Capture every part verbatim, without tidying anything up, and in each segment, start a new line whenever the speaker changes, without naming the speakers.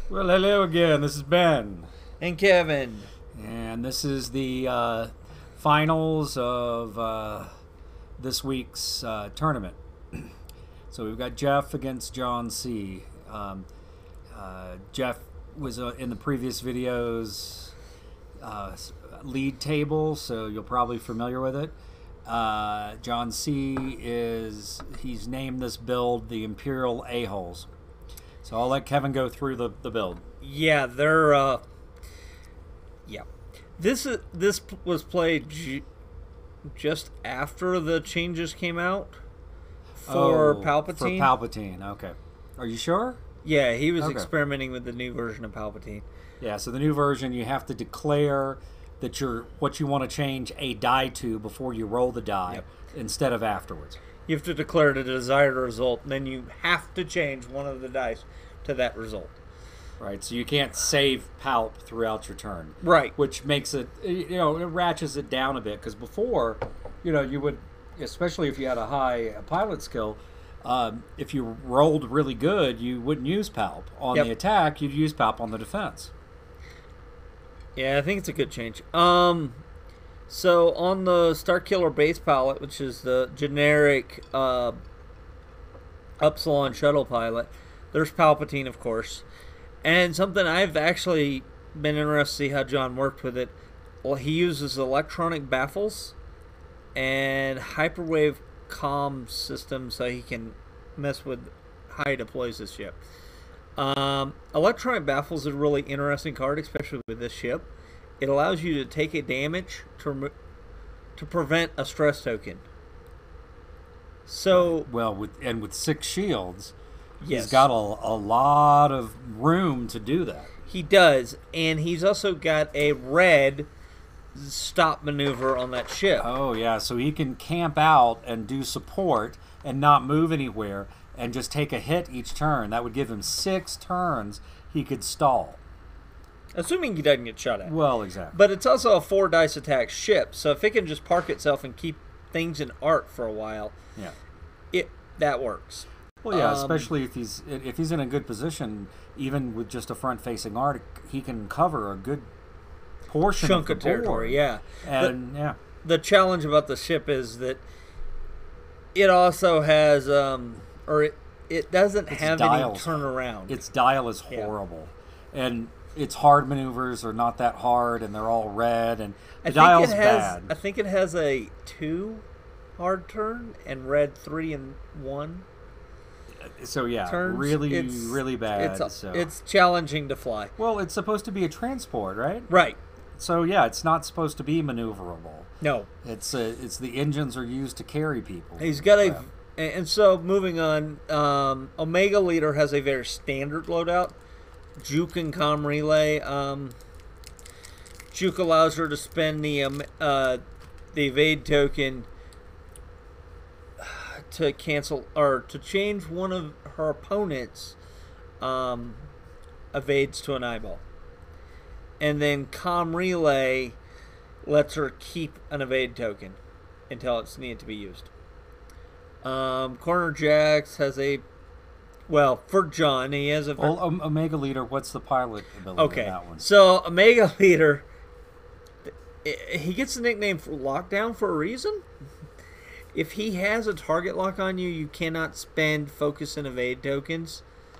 Well, hello again. This is Ben.
And Kevin.
And this is the uh, finals of uh, this week's uh, tournament. So we've got Jeff against John C. Um, uh, Jeff was uh, in the previous videos uh, lead table, so you're probably familiar with it. Uh, John C is, he's named this build the Imperial A-holes. So I'll let Kevin go through the, the build.
Yeah, they're uh yeah. This is this was played j- just after the changes came out for
oh,
Palpatine.
For Palpatine, okay. Are you sure?
Yeah, he was
okay.
experimenting with the new version of Palpatine.
Yeah, so the new version, you have to declare that you're what you want to change a die to before you roll the die, yep. instead of afterwards.
You have to declare the desired result, and then you have to change one of the dice to that result.
Right, so you can't save Palp throughout your turn.
Right.
Which makes it, you know, it ratchets it down a bit, because before, you know, you would, especially if you had a high pilot skill, um, if you rolled really good, you wouldn't use Palp. On yep. the attack, you'd use Palp on the defense.
Yeah, I think it's a good change. Um... So on the Starkiller base pilot, which is the generic uh, Upsilon shuttle pilot, there's Palpatine, of course. And something I've actually been interested to see how John worked with it. Well, he uses electronic baffles and hyperwave comm systems so he can mess with how he deploys his ship. Um, electronic baffles is a really interesting card, especially with this ship. It allows you to take a damage to to prevent a stress token. So
well, with and with six shields,
yes.
he's got a, a lot of room to do that.
He does, and he's also got a red stop maneuver on that ship.
Oh yeah, so he can camp out and do support and not move anywhere and just take a hit each turn. That would give him six turns he could stall.
Assuming he doesn't get shot at.
Well, exactly.
But it's also a four dice attack ship, so if it can just park itself and keep things in arc for a while,
yeah,
it that works.
Well, yeah,
um,
especially if he's if he's in a good position, even with just a front-facing arc, he can cover a good portion
chunk
of,
of
the
territory.
board.
Yeah,
and
the,
yeah,
the challenge about the ship is that it also has, um, or it it doesn't
its
have
dials,
any turnaround.
Its dial is horrible, yeah. and its hard maneuvers are not that hard, and they're all red, and the
I
dial's
think it has,
bad.
I think it has a two hard turn and red three and one.
So yeah,
turns.
really,
it's,
really bad.
It's, a,
so.
it's challenging to fly.
Well, it's supposed to be a transport, right?
Right.
So yeah, it's not supposed to be maneuverable.
No.
It's uh, it's the engines are used to carry people.
He's got a, yeah. and so moving on, um, Omega Leader has a very standard loadout. Juke and comm relay. Um, Juke allows her to spend the um, uh, the evade token to cancel or to change one of her opponent's um, evades to an eyeball, and then comm relay lets her keep an evade token until it's needed to be used. Um, Corner Jax has a Well, for John, he has a...
Well, Omega Leader, what's the pilot ability
okay.
in that one?
So, Omega Leader, he gets the nickname for Lockdown for a reason. If he has a target lock on you, you cannot spend focus and evade tokens.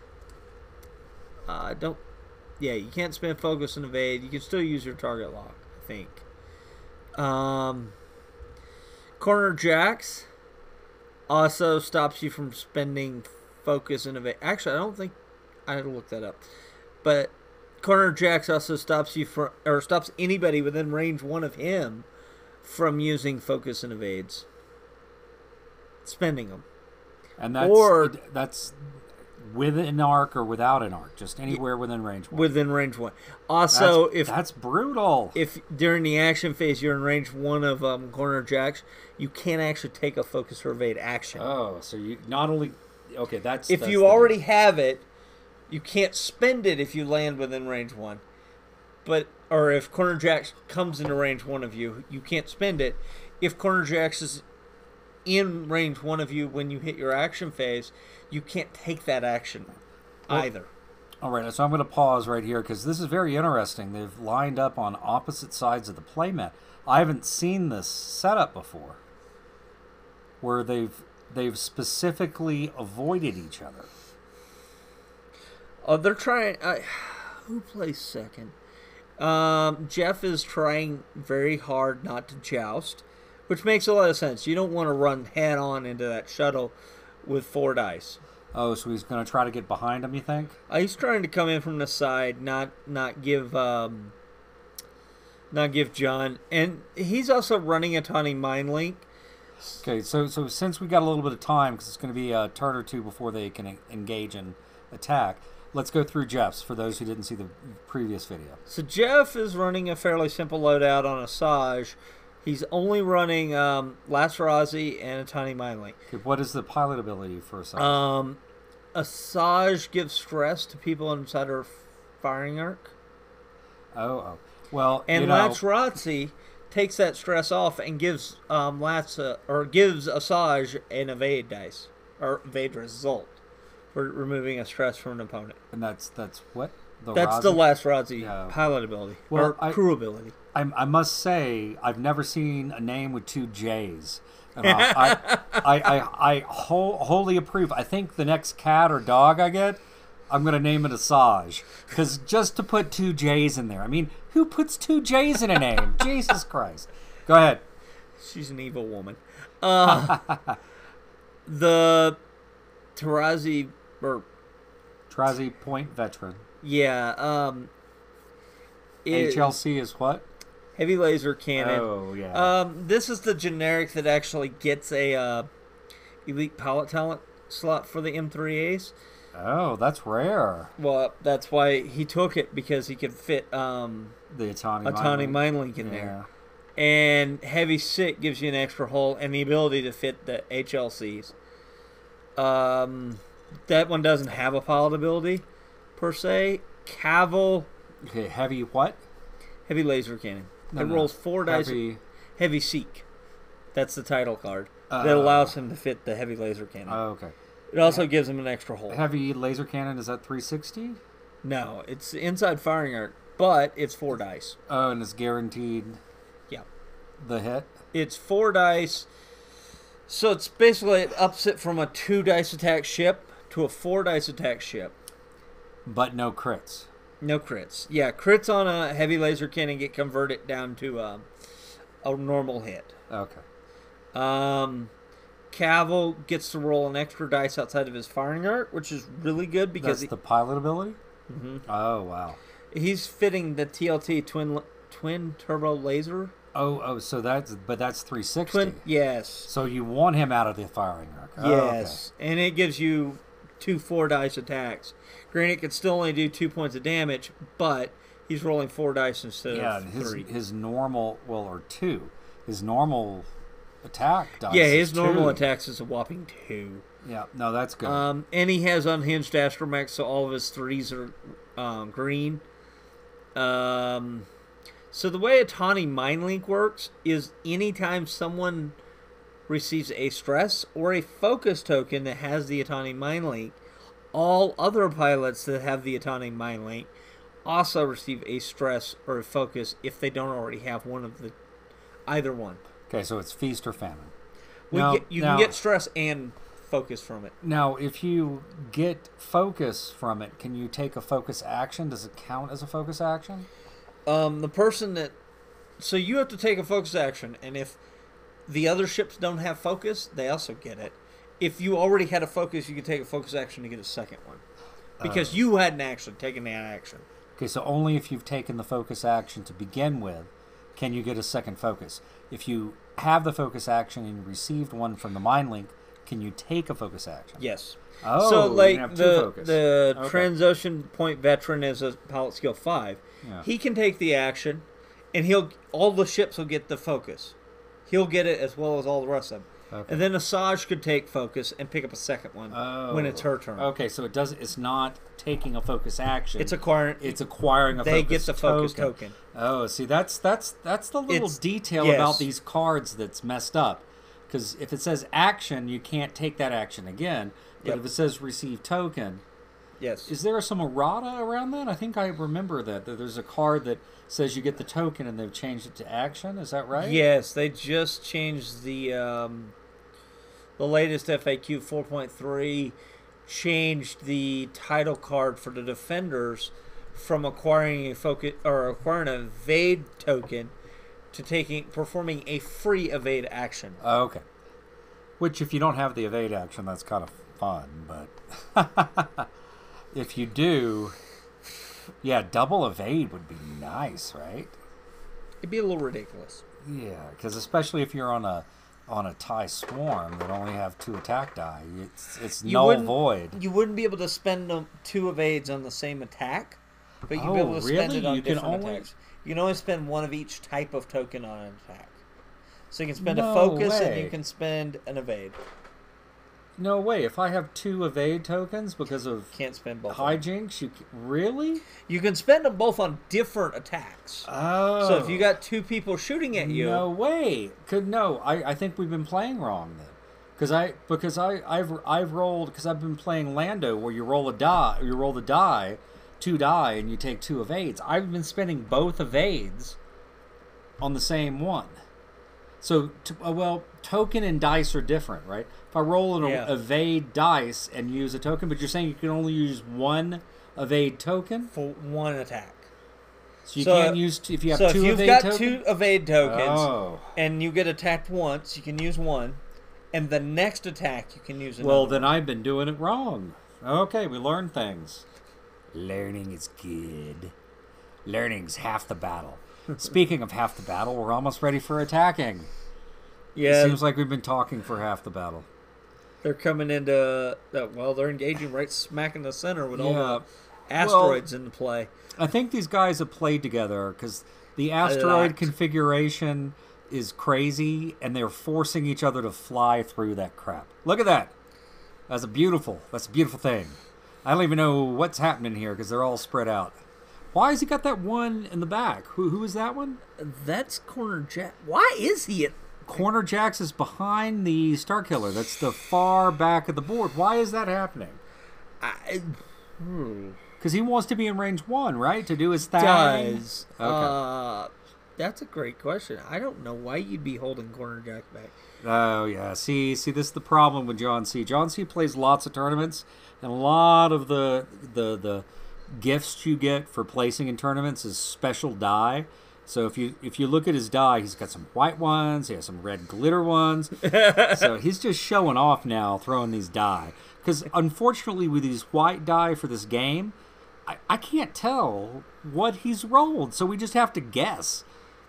Uh, don't... Yeah, you can't spend focus and evade. You can still use your target lock, I think. Um, Corner Jax also stops you from spending focus and evade. Actually, I don't think I had to look that up. But Corner Jax also stops you from, or stops anybody within range one of him from using focus and evades, spending them.
And that's
or
that's with an arc or without an arc, just anywhere within range one.
Within range one. Also,
that's,
if
that's brutal.
If during the action phase you're in range one of um, Corner Jax, you can't actually take a focus or evade action.
Oh, so you not only okay, that's
if
that's
you already have it, you can't spend it if you land within range one. But or if Corner Jax comes into range one of you, you can't spend it. If Corner Jax is in range one of you when you hit your action phase, you can't take that action
well,
either.
All right, so I'm going to pause right here because this is very interesting. They've lined up on opposite sides of the playmat. I haven't seen this setup before, where they've they've specifically avoided each other.
Oh, they're trying. Uh, who plays second? Um, Jeff is trying very hard not to joust, which makes a lot of sense. You don't want to run head on into that shuttle with four dice.
Oh, so he's going to try to get behind him, you think?
Uh, he's trying to come in from the side, not not give um, not give John, and he's also running a tiny mind link.
Okay, so so since we got a little bit of time, because it's going to be a turn or two before they can engage and attack, let's go through Jeff's for those who didn't see the previous video.
So Jeff is running a fairly simple loadout on Asajj. He's only running um, Lastrazi and a tiny mind link.
Okay, what is the pilot ability for Asajj?
Um, Asajj gives stress to people inside her firing arc.
Oh, oh. Well,
and
you know,
Lastrazi takes that stress off and gives um, Latsa, or gives Asajj an evade dice, or evade result, for removing a stress from an opponent.
And that's that's what? The
That's
Razi?
the Lastrazi
Yeah.
pilot ability,
Well,
or
I-
crew ability.
I, I must say, I've never seen a name with two J's. And I, I, I, I, I whole, wholly approve. I think the next cat or dog I get, I'm going to name it Asajj. Because just to put two J's in there. I mean, who puts two J's in a name? Jesus Christ. Go ahead.
She's an evil woman. Uh, the Tarazi, or
Trazi Point Veteran.
yeah, um, is
H L C is what?
heavy laser cannon.
Oh, yeah.
Um, this is the generic that actually gets a uh, elite pilot talent slot for the M three As.
Oh, that's rare.
Well, that's why he took it, because he could fit um,
The Atani
a tiny mind link in
yeah.
there. And heavy sit gives you an extra hull and the ability to fit the H L Cs. Um, that one doesn't have a pilot ability per se. Caval,
Okay, heavy what?
heavy laser cannon.
No,
it
no.
rolls four dice.
Heavy.
Heavy Seek. That's the title card.
Uh,
that allows him to fit the heavy laser cannon.
Oh, okay.
It also gives him an extra hull.
Heavy laser cannon, is that three sixty?
No, it's inside firing arc, but it's four dice.
Oh, and it's guaranteed
Yeah.
the hit?
It's four dice. So it's basically it ups it from a two dice attack ship to a four dice attack ship.
But no crits.
No crits. Yeah, crits on a heavy laser cannon get converted down to a, a normal hit.
Okay.
Um, Caval gets to roll an extra dice outside of his firing arc, which is really good because
That's
he,
the pilot ability?
Mhm.
Oh, wow.
he's fitting the T L T twin twin turbo laser.
Oh, oh, so that's, but that's three sixty.
Twin, yes,
So you want him out of the firing arc. Oh,
yes, and it gives you two four dice attacks. Granted, it could still only do two points of damage, but he's rolling four dice instead
okay. Yeah,
of
and his,
three.
his normal, well, or two. His normal attack dice
Yeah,
is
his normal
two.
attacks is a whopping two.
Yeah, no, that's good.
Um, and he has unhinged astromechs, so all of his threes are um, green. Um, so the way a tawny mind link works is anytime someone receives a stress or a focus token that has the Atani mind link, all other pilots that have the Atani mind link also receive a stress or a focus if they don't already have one of the either one.
Okay, so it's feast or famine.
We
Now-
get, you
now-
can get stress and focus from it.
Now, if you get focus from it, can you take a focus action? Does it count as a focus action?
Um, the person that so you have to take a focus action, and if the other ships don't have focus, they also get it. If you already had a focus, you could take a focus action to get a second one, because
Uh.
you hadn't actually taken that action.
Okay, so only if you've taken the focus action to begin with can you get a second focus. If you have the focus action and you received one from the mind link, can you take a focus action?
Yes.
Oh,
so
you can
like
have two
the
focus.
the
Okay.
Transocean Point veteran is a pilot skill five.
Yeah.
He can take the action, and he'll all the ships will get the focus. He'll get it as well as all the rest of them.
Okay.
And then Asajj could take focus and pick up a second one
Oh.
when it's her turn.
Okay, so it does. It's not taking a focus action.
It's acquiring.
It's acquiring a
They
focus
get the focus
token.
token.
Oh, see, that's that's that's the little
It's-
detail
yes.
about these cards that's messed up. Because if it says action, you can't take that action again. But
Yep.
if it says receive token,
Yes.
Is there some errata around that? I think I remember that, that there's a card that says you get the token and they've changed it to action. Is that right?
Yes, they just changed the um, the latest F A Q four point three changed the title card for the defenders from acquiring a focus or acquiring an evade token to taking performing a free evade action.
Oh, okay. Which, if you don't have the evade action, that's kind of fun. But if you do, yeah, double evade would be nice, right?
It'd be a little ridiculous.
Yeah, because especially if you're on a on a tie swarm that only have two attack die, it's it's
You
null
wouldn't-
void.
You wouldn't be able to spend um, two evades on the same attack, but you'd be
Oh,
able to spend
really?
it on
You can
different
only-
attacks. You can only spend one of each type of token on an attack. So you can spend
No
a focus and
way.
you can spend an evade.
No way. If I have two evade tokens because of
Can't spend both. of them.
hijinks, you c- really?
You can spend them both on different attacks.
Oh.
So if you got two people shooting at you,
No way. Could no. I, I think we've been playing wrong then. Because I because I I've I've rolled because I've been playing Lando where you roll a die you roll the die, two die and you take two evades. I've been spending both evades on the same one. So t- uh, well, token and dice are different, right? If I roll an
Yeah.
evade dice and use a token, but you're saying you can only use one evade token,
for one attack.
so you
So-
can't use t- if you have
so
two
if you've
evade
got
tokens.
two evade tokens
Oh.
and you get attacked once, you can use one, and the next attack you can use another.
Well, then I've been doing it wrong. Okay, we learn things. Learning is good. Learning's half the battle. Speaking of half the battle, we're almost ready for attacking.
yeah,
It seems like we've been talking for half the battle.
they're coming into uh, well, they're engaging right smack in the center with all
Yeah.
the asteroids in play.
I think these guys have played together because the asteroid
lot.
configuration is crazy, and they're forcing each other to fly through that crap. Look at that. That's a beautiful. That's a beautiful thing. I don't even know what's happening here because they're all spread out. Why has he got that one in the back? Who who is that one?
That's Corner Jack. Why is he at?
Corner Jacks is behind the Starkiller. That's the far back of the board. Why is that happening?
I, hmm.
Because he wants to be in range one, right? To do his thing.
Does
Okay.
uh, that's a great question. I don't know why you'd be holding Corner Jack back.
Oh yeah, see, see, this is the problem with John C. John C. plays lots of tournaments, and a lot of the the the gifts you get for placing in tournaments is special die. So if you if you look at his die, he's got some white ones, he has some red glitter ones. So he's just showing off now, throwing these die. Because unfortunately, with these white die for this game, I, I can't tell what he's rolled, so we just have to guess.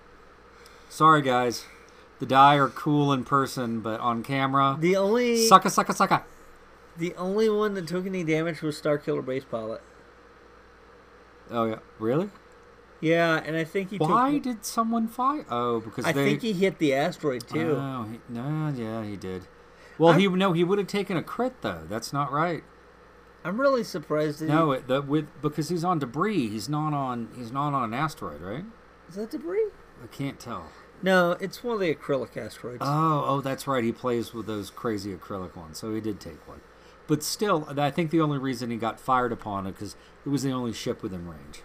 Sorry, guys. The die are cool in person, but on camera,
The only
sucka, sucka, sucka.
the only one that took any damage was Starkiller Base Pilot.
Oh yeah, really?
Yeah, and I think he
Why
took.
did someone fight? Oh, because
I
they.
think he hit the asteroid too.
Oh, he, no, yeah, he did. Well,
I'm-
he no, he would have taken a crit though. That's not right.
I'm really surprised that
No,
he,
it, the, with because he's on debris. He's not on. He's not on an asteroid, right?
is that debris?
I can't tell.
No, it's one of the acrylic asteroids.
Oh, oh, that's right. He plays with those crazy acrylic ones, so he did take one. But still, I think the only reason he got fired upon it because it was the only ship within range.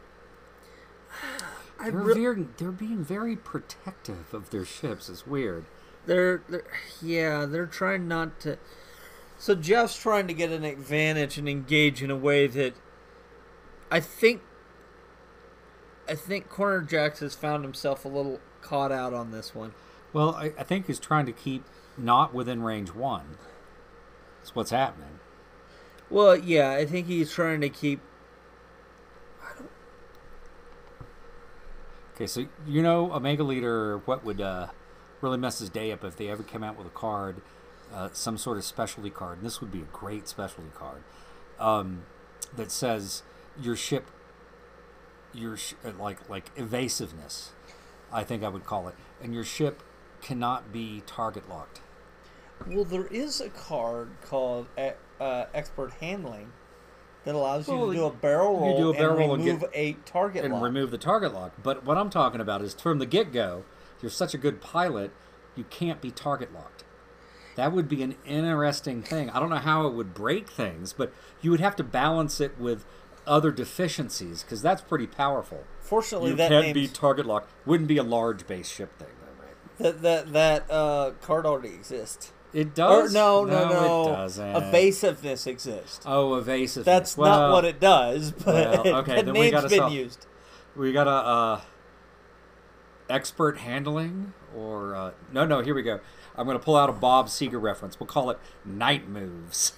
I
They're
re-
very, they're being very protective of their ships. It's weird.
they're, they're yeah, they're trying not to. So Jeff's trying to get an advantage and engage in a way that I think. I think Corner Jacks has found himself a little caught out on this one.
Well, I, I think he's trying to keep not within range one. That's what's happening.
Well, yeah, I think he's trying to keep.
Okay, so you know, Omega Leader, what would uh, really mess his day up if they ever came out with a card, uh, some sort of specialty card, and this would be a great specialty card, um, that says your ship, your sh- uh, like like evasiveness, I think I would call it, and your ship cannot be target locked.
Well, there is a card called uh, uh, Expert Handling that allows you
Well,
to do a barrel
you
roll
do a barrel
and
roll and
remove
get-
a target
and
lock.
remove the target lock. But what I'm talking about is from the get-go, you're such a good pilot, you can't be target locked. That would be an interesting thing. I don't know how it would break things, but you would have to balance it with other deficiencies because that's pretty powerful.
Fortunately,
you
that
can't
name's,
be target lock. Wouldn't be a large base ship thing, though, right?
that that that uh, card already exists.
It does?
Or, no, no, no, no.
It doesn't.
Evasiveness exists.
Oh, evasiveness.
That's
well,
not what it does, but
well, okay,
the
then we
name's
gotta
been
solve,
used.
We got a uh, expert handling or uh, no, no. Here we go. I'm going to pull out a Bob Seger reference. We'll call it night moves.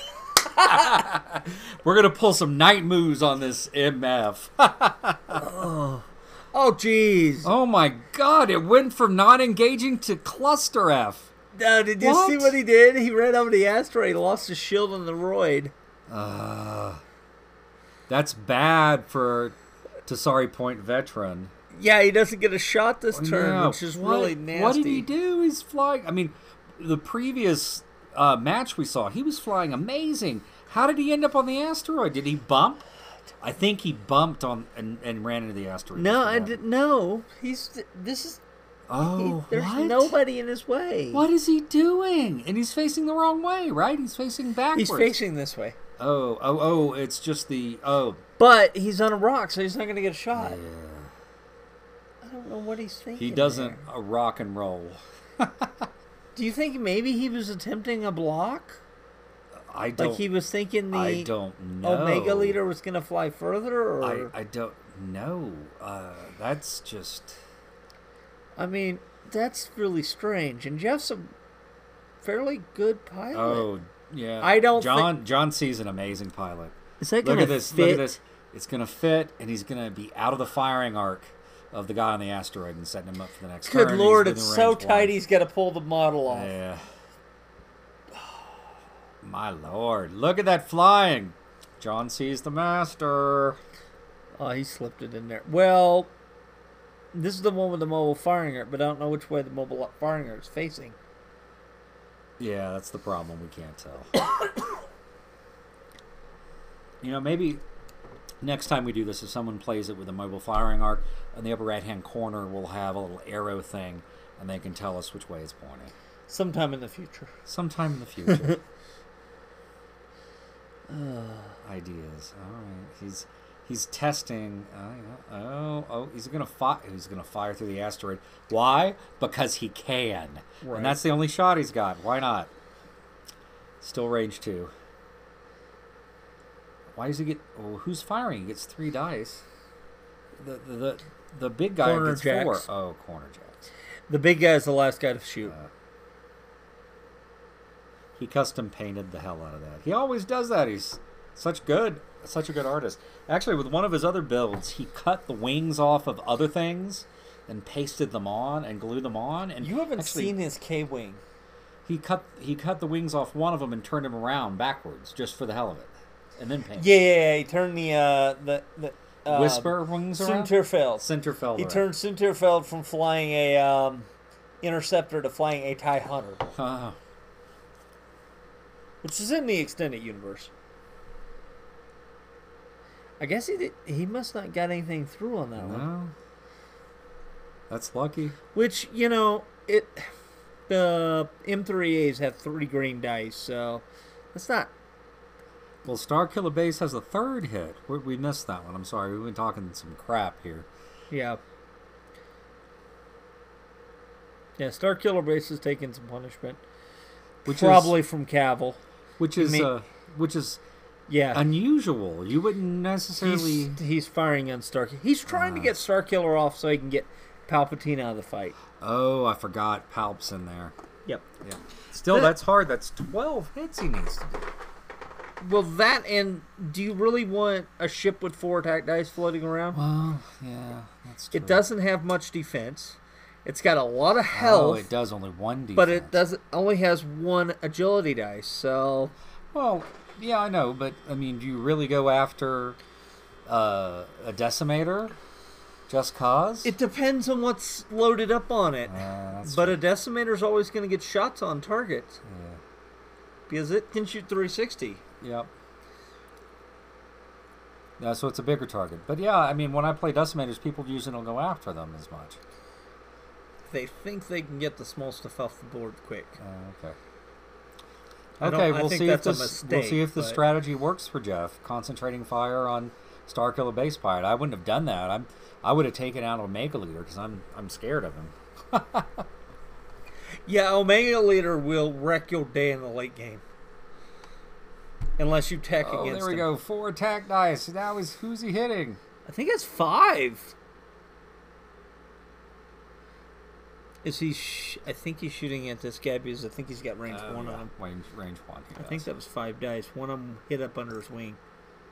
We're going to pull some night moves on this M F.
oh, oh, jeez.
Oh my God! It went from not engaging to cluster F.
Uh, did you
What?
see what he did? He ran over the asteroid, lost his shield on the roid.
Uh, that's bad for Tasari Point veteran.
Yeah, he doesn't get a shot this turn,
No.
which is
What-
really nasty.
What did he do? He's flying. I mean, the previous uh, match we saw, he was flying amazing. How did he end up on the asteroid? Did he bump? I think he bumped on and, and ran into the asteroid.
No,
That's
I
what
didn't know. He's this is.
Oh,
he, there's
what?
nobody in his way.
What is he doing? And he's facing the wrong way, right? He's facing backwards.
He's facing this way.
Oh, oh, oh! It's just the oh.
But he's on a rock, so he's not going to get a shot.
Yeah.
I don't know what he's thinking.
He doesn't
there.
uh, rock and roll.
Do you think maybe he was attempting a block?
I don't.
Like he was thinking the
I don't know.
Omega leader was going to fly further, or
I, I don't know. Uh, that's just.
I mean, that's really strange. And Jeff's a fairly good pilot.
Oh yeah.
I don't
John
think-
John C's an amazing pilot.
Is that
Look
going
at
to
this.
fit?
Look at this. It's gonna fit, and he's gonna be out of the firing arc of the guy on the asteroid and setting him up for the next turn.
Good
and
lord,
he's
it's
within
so
range
tight
one.
he's got to pull the model off.
Yeah. My lord, look at that flying. John C's the master.
Oh, he slipped it in there. Well, this is the one with the mobile firing arc, but I don't know which way the mobile firing arc is facing.
Yeah, that's the problem. We can't tell. You know, maybe next time we do this, if someone plays it with a mobile firing arc, in the upper right-hand corner, we'll have a little arrow thing, and they can tell us which way it's pointing.
Sometime in the future.
Sometime in the future. uh, ideas. All right. He's he's testing. Oh, yeah. oh, oh, he's gonna fire. He's gonna fire through the asteroid. Why? Because he can,
Right.
and that's the only shot he's got. Why not? Still range two. Why does he get? Oh, who's firing? He gets three dice. The the the, the big guy
Corner
gets
jacks.
four. Oh, corner jacks.
The big guy is the last guy to shoot.
Uh, he custom painted the hell out of that. He always does that. He's such good, such a good artist. Actually, with one of his other builds, he cut the wings off of other things and pasted them on and glued them on. And
You haven't
actually,
seen his K-wing.
He cut he cut the wings off one of them and turned him around backwards just for the hell of it, and then painted.
Yeah, yeah, yeah. He turned the uh, the the uh,
Whisper wings around.
Sunterfeld.
Centerfeld.
He
around.
turned Sunterfeld from flying a um, interceptor to flying a TIE Hunter,
Uh,
which is in the extended universe. I guess he did, he must not got anything through on that one.
no, that's lucky.
Which, you know, it the M three A's have three green dice, so that's not.
Well, Star Killer Base has a third hit. We, we missed that one. I'm sorry. We've been talking some crap here.
Yeah. Yeah, Star Killer Base is taking some punishment.
Which
Probably
is,
from Cavill.
which is
mean-
uh, which is
Yeah.
unusual. You wouldn't necessarily.
He's, he's firing on Star He's trying to
Uh.
get Star Killer off so he can get Palpatine out of the fight.
Oh, I forgot. Palp's in there.
Yep.
Yeah. Still,
That-
that's hard. That's twelve hits he needs to do.
Well, that and do you really want a ship with four attack dice floating around?
Well, yeah, that's true.
It doesn't have much defense. It's got a lot of
Oh,
health,
it does only one defense.
but it doesn't only has one agility dice. So
Well, yeah, I know, but I mean, do you really go after uh, a decimator just cause?
it depends on what's loaded up on it.
Yeah, that's
But
true.
a decimator is always going to get shots on target
Yeah.
because it can shoot three sixty.
Yep. Yeah, so it's a bigger target. But yeah, I mean, when I play decimators, people usually don't go after them as much.
They think they can get the small stuff off the board quick.
Uh, okay.
I don't-
Okay,
I
we'll
think
see if
that's a
this
mistake,
we'll see if the
but-
strategy works for Jeff. Concentrating fire on Starkiller Base Pilot. I wouldn't have done that. I'm I would have taken out Omega Leader because I'm I'm scared of him.
Yeah, Omega Leader will wreck your day in the late game. Unless you tech
Oh,
against
there we
him.
go. Four attack dice. Now is who's he hitting?
I think it's five. Is he? Sh- I think he's shooting at this guy because I think he's got range
Uh,
one
yeah,
on him.
Range, range one. he
I think
does.
that was five dice. One of them hit up under his wing.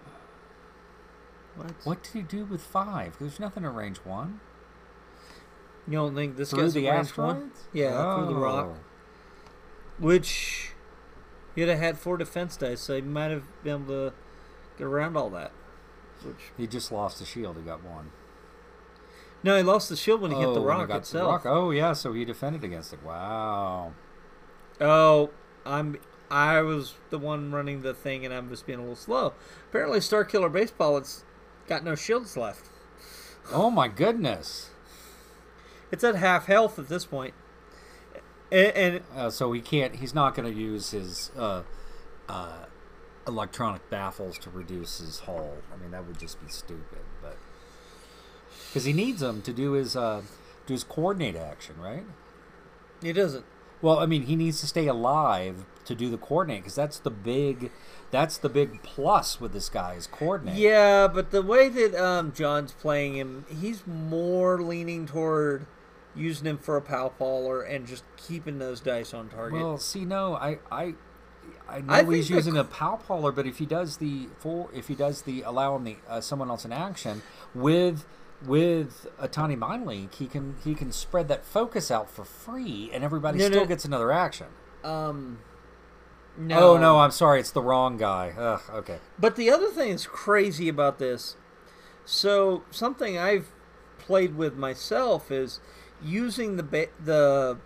What?
What did he do with five? There's nothing in range one.
You don't think this
Through
guy's
the
at range one?
asteroids?
Yeah, through the rock.
Oh.
Which he'd have had four defense dice, so he might have been able to get around all that. Which
He just lost the shield. He got one.
no, he lost the shield when he hit the
Oh, when he
rock
got the
itself.
rock. Oh yeah, so he defended against it. Wow.
Oh, I'm. I was the one running the thing, and I'm just being a little slow. Apparently, Starkiller Base Pilot's got no shields left.
Oh my goodness.
It's at half health at this point, and, and
Uh, so he can't. He's not going to use his uh, uh, electronic baffles to reduce his hull. I mean, that would just be stupid. But because he needs them to do his uh, do his coordinate action, right?
he doesn't.
Well, I mean, he needs to stay alive to do the coordinate because that's the big, that's the big plus with this guy is coordinate.
Yeah, but the way that um, John's playing him, he's more leaning toward using him for a palpaller and just keeping those dice on target.
Well, see, no, I, I, I know
I think
he's
the
using
c-
a palpaller, but if he does the for, if he does the allow him the uh, someone else in action with with a tiny mind link, he can he can spread that focus out for free, and everybody
No,
still
no.
gets another action.
um, no.
Oh no, I'm sorry, it's the wrong guy. Ugh, okay.
But the other thing that's crazy about this, so something I've played with myself is using the ba- the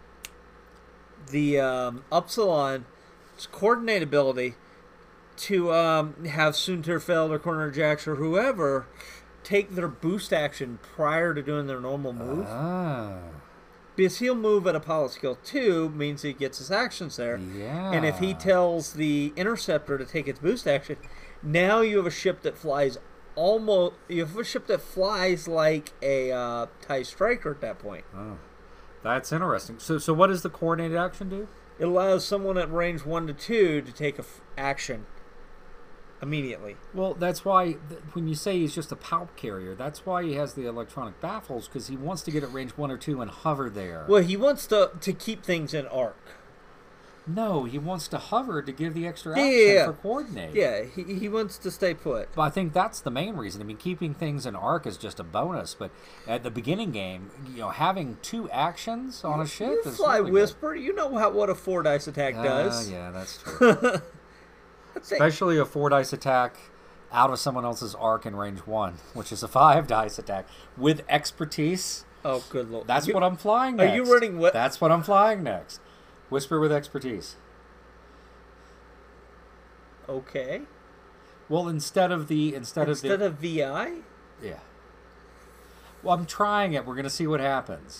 the um, Upsilon's coordinate ability to um, have Sunterfeld or Corner Jacks or whoever take their boost action prior to doing their normal move.
Ah,
Because he'll move at a pilot skill two means he gets his actions there.
yeah.
And if he tells the Interceptor to take its boost action, now you have a ship that flies almost. You have a ship that flies like a uh, TIE Striker at that point.
Oh, that's interesting. So, so what does the coordinated action do?
It allows someone at range one to two to take a f- action immediately.
Well, that's why th- when you say he's just a palp carrier, that's why he has the electronic baffles, because he wants to get at range one or two and hover there.
Well, he wants to to keep things in arc.
No, he wants to hover to give the extra
Yeah,
action
yeah, yeah.
for coordinate.
Yeah, he, he wants to stay put.
But I think that's the main reason. I mean, keeping things in arc is just a bonus, but at the beginning game, you know, having two actions on a ship
You
is
fly
really
Whisper, you know how what a four dice attack
good.
does.
Uh, yeah, that's true.
That's it.
Especially a four dice attack out of someone else's arc in range one, which is a five dice attack with expertise.
Oh, good lord!
That's
You-
what I'm flying
Are
next.
you running what?
That's what I'm flying next. Whisper with expertise.
Okay.
Well, instead of the instead,
Instead
of the
of V I?
yeah. Well, I'm trying it. We're gonna see what happens.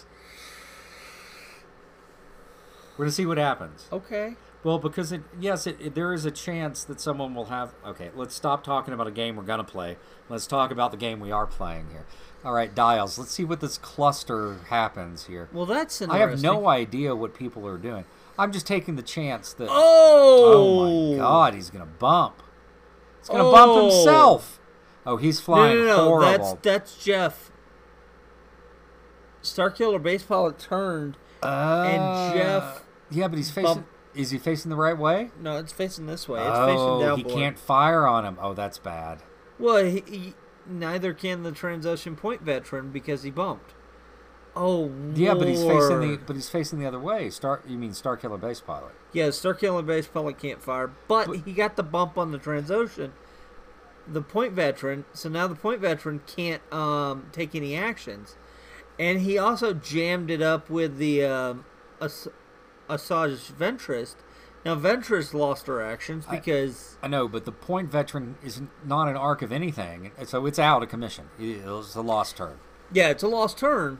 We're gonna see what happens.
Okay.
Well, because it yes, it, it, there is a chance that someone will have. Okay, let's stop talking about a game we're gonna play. Let's talk about the game we are playing here. All right, dials. Let's see what this cluster happens here.
Well, that's
I
interesting.
have no idea what people are doing. I'm just taking the chance that.
Oh!
Oh my God, he's gonna bump. He's gonna bump
Oh.
himself. Oh, he's
No,
flying
no, no.
horrible.
That's that's Jeff. Starkiller Base Pilot turned,
Uh,
and Jeff.
Yeah, but he's facing.
bump-
Is he facing the right way?
No, it's facing this way. It's
oh,
facing downboard.
he can't fire on him. Oh, that's bad.
Well, he, he, neither can the Transocean Point veteran because he bumped. Oh,
Yeah, but he's facing the.
Lord.
But he's facing the other way. Star. You mean Starkiller Base Pilot?
Yeah, Starkiller Base Pilot can't fire, but,
But-
he got the bump on the Transocean, the Point veteran. So now the Point veteran can't um, take any actions, and he also jammed it up with the um, As- Asajj Ventress. Now Ventress lost her actions
I-
because
I know, but the point veteran is not an arc of anything, so it's out of commission. It was a lost turn.
yeah, it's a lost turn.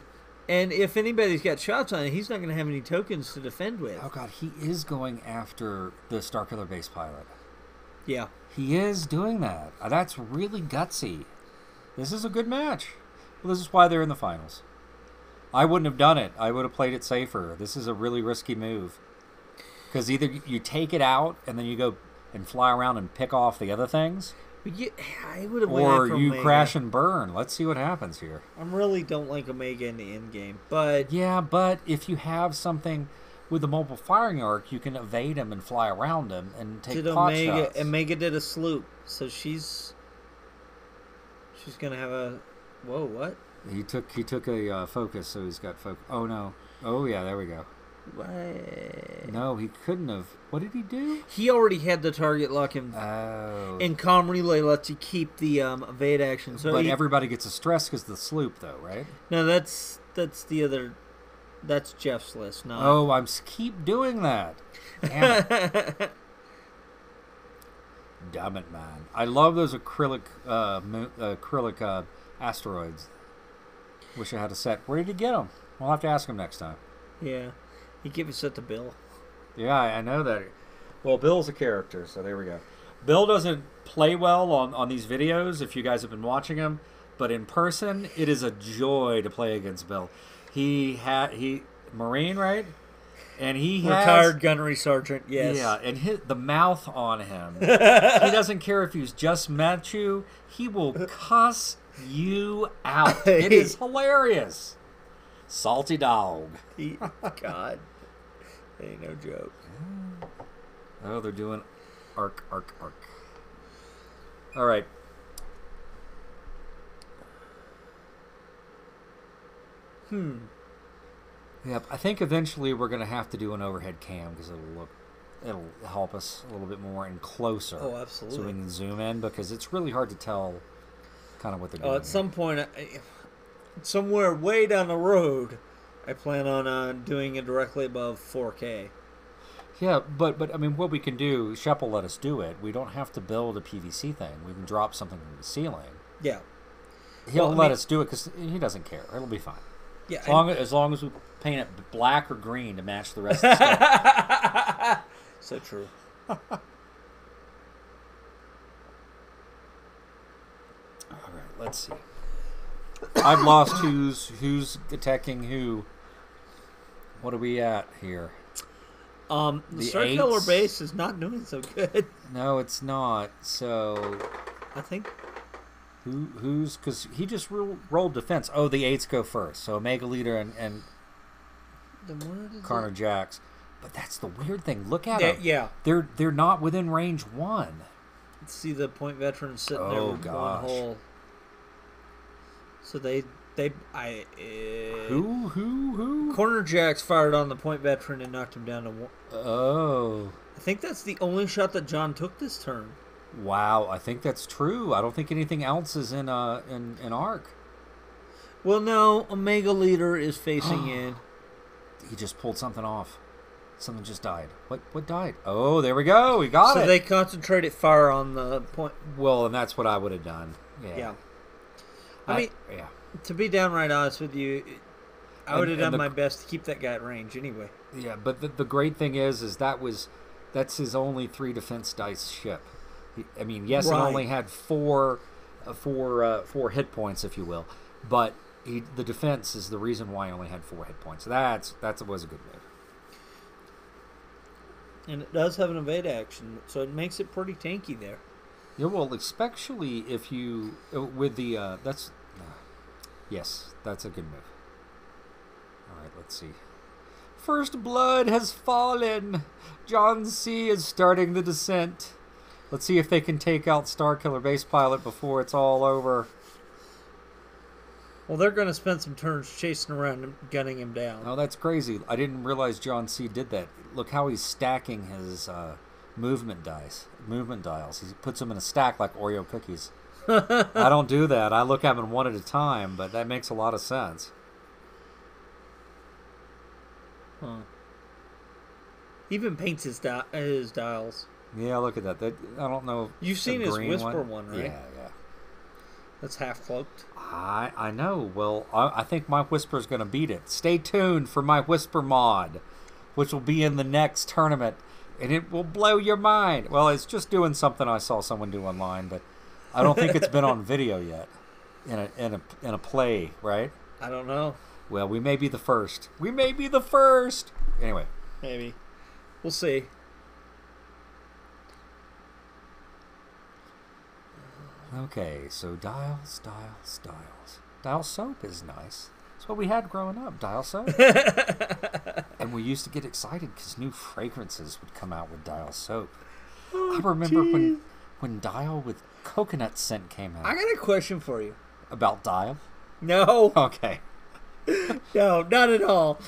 And if anybody's got shots on it, he's not going to have any tokens to defend with.
Oh, God, he is going after the Starkiller base pilot.
Yeah.
He is doing that. Uh, That's really gutsy. This is a good match. Well, this is why they're in the finals. I wouldn't have done it. I would have played it safer. This is a really risky move. Because either you take it out and then you go and fly around and pick off the other things,
But yeah, I would have
or you Omega. Crash and burn. Let's see what happens here.
I really don't like Omega in the end game, but
yeah, but if you have something with the mobile firing arc, you can evade him and fly around him and take
did
pot
Omega,
shots.
Omega did a sloop, so she's she's gonna have a whoa what?
He took he took a uh, focus, so he's got focus. Oh no! Oh yeah, there we go.
What?
No, he couldn't have. What did he do?
He already had the target lock him.
Oh.
And Calm Relay lets you keep the um, evade action. So
but
he,
everybody gets a stress because the sloop, though, right?
No, that's that's the other. That's Jeff's list. Not.
Oh, I'm s- keep doing that. Damn it. Damn it, man! I love those acrylic uh, mo- uh, acrylic uh, asteroids. Wish I had a set. Where did he get them? We'll have to ask him next time.
Yeah, he gave a set to Bill.
Yeah, I know that. Well, Bill's a character, so there we go. Bill doesn't play well on, on these videos, if you guys have been watching him, but in person, it is a joy to play against Bill. He had he Marine, right? And he has,
retired gunnery sergeant. Yes.
Yeah, and his, the mouth on him. He doesn't care if he's just met you. He will cuss you out. It is hilarious. Salty dog.
He, God. Ain't no joke.
Oh, they're doing arc, arc, arc. All right.
Hmm.
Yep. I think eventually we're going to have to do an overhead cam because it'll look, it'll help us a little bit more and closer.
Oh, absolutely.
So we can zoom in because it's really hard to tell kind of what they're doing.
Oh, at some point, I, somewhere way down the road, I plan on uh, doing it directly above four K.
Yeah, but but I mean, what we can do, Shep will let us do it. We don't have to build a P V C thing. We can drop something from the ceiling.
Yeah.
He'll
Well,
let
I mean,
us do it because he doesn't care. It'll be fine.
Yeah.
As long as, as long as we paint it black or green to match the rest of the stuff.
So true.
All right, let's see. I've lost who's who's attacking who. What are we at here?
Um, the,
The
circular
eights?
base is not doing so good.
No, it's not. So
I think.
who who's because he just ro- rolled defense. Oh, the eights go first. So Omega Leader and and
Then what is
Carter
it?
Jacks. But that's the weird thing. Look at
Yeah,
them.
yeah.
They're they're not within range one.
See the point veteran sitting there
Oh,
with
gosh.
one hole. So they they I uh,
Who who who?
Corner Jacks fired on the point veteran and knocked him down to one.
Oh.
I think that's the only shot that John took this turn.
Wow, I think that's true. I don't think anything else is in uh in, in arc.
Well, no, Omega Leader is facing in.
He just pulled something off. Something just died. What what died? Oh, there we go. We got
So
it.
they concentrated fire on the point.
Well, and that's what I would have done. Yeah.
Yeah. I,
I
mean,
yeah.
to be downright honest with you, I
And-
would have
and
done
the-
my best to keep that guy at range anyway.
Yeah, but the, the great thing is is that was that's his only three defense dice ship. He, I mean, yes,
Right.
it only had four uh, four uh, four hit points, if you will, but he, the defense is the reason why he only had four hit points. That's that was a good move.
And it does have an evade action, so it makes it pretty tanky there.
Yeah, well, especially if you uh, with the uh, that's uh, yes, that's a good move. All right, let's see. First blood has fallen. John C is starting the descent. Let's see if they can take out Starkiller Base Pilot before it's all over.
Well, they're going to spend some turns chasing around and gunning him down.
Oh, that's crazy. I didn't realize John C did that. Look how he's stacking his uh, movement dice, movement dials. He puts them in a stack like Oreo cookies. I don't do that. I look at them one at a time, but that makes a lot of sense.
Huh. He even paints his, di- his dials.
Yeah, look at that. that I don't know.
You've seen
the
his
green
Whisper one, right?
Yeah, yeah.
That's half cloaked.
I I know. Well, I, I think my Whisper's going to beat it. Stay tuned for my Whisper mod, which will be in the next tournament, and it will blow your mind. Well, it's just doing something I saw someone do online, but I don't think it's been on video yet in a in a in a play, right?
I don't know.
Well, we may be the first. We may be the first. Anyway,
maybe we'll see.
Okay, so dials, dials, dials. Dial soap is nice. That's what we had growing up, dial soap. And we used to get excited because new fragrances would come out with dial soap. Oh, I remember geez. when when dial with coconut scent came out.
I got a question for you.
About dial?
No.
Okay.
No, not at all.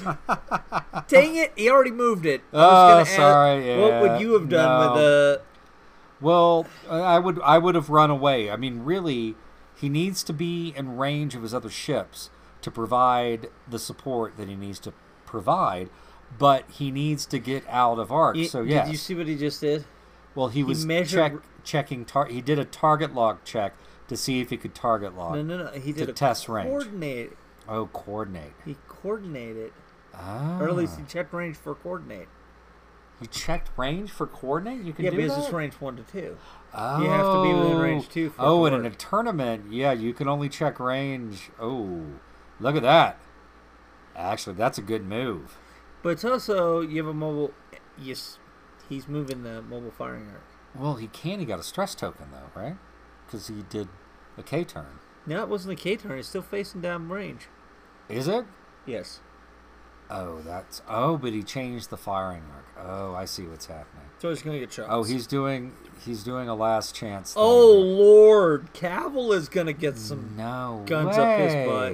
Dang it, he already moved it. I
oh,
was
sorry.
Ask,
yeah,
what would you have done
no.
with the...
Well, I would I would have run away. I mean, really, he needs to be in range of his other ships to provide the support that he needs to provide, but he needs to get out of arc.
You,
so yes.
Did you see what he just did?
Well, he, he was
measured...
check, checking. Tar- he did a target lock check to see if he could target lock.
No, no, no. He did
to
a
test range.
Coordinate.
Oh, coordinate.
He coordinated.
Ah.
Or at least he checked range for coordinate.
You checked range for coordinate? You can
yeah,
do
because
that?
it's range one to two.
Oh.
You have to be within range two for
Oh, and in a tournament, yeah, you can only check range. Oh, look at that. Actually, that's a good move.
But it's also, you have a mobile... Yes, he's moving the mobile firing arc.
Well, he can. He got a stress token, though, right? Because he did a K-turn.
No, it wasn't a K-turn. It's still facing down range.
Is it?
Yes.
Oh, that's... Oh, but he changed the firing arc. Oh, I see what's happening.
So he's going to get shots.
Oh, he's doing he's doing a last chance thing.
Oh, Lord. Cavill is going to get some
no
guns
way.
up his butt.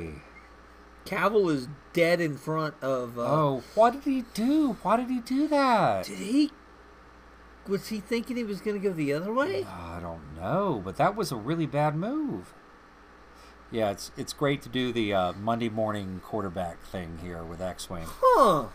Cavill is dead in front of... Uh,
oh, what did he do? Why did he do that?
Did he... Was he thinking he was going to go the other way?
I don't know, but that was a really bad move. Yeah, it's it's great to do the uh, Monday morning quarterback thing here with X-Wing.
Huh.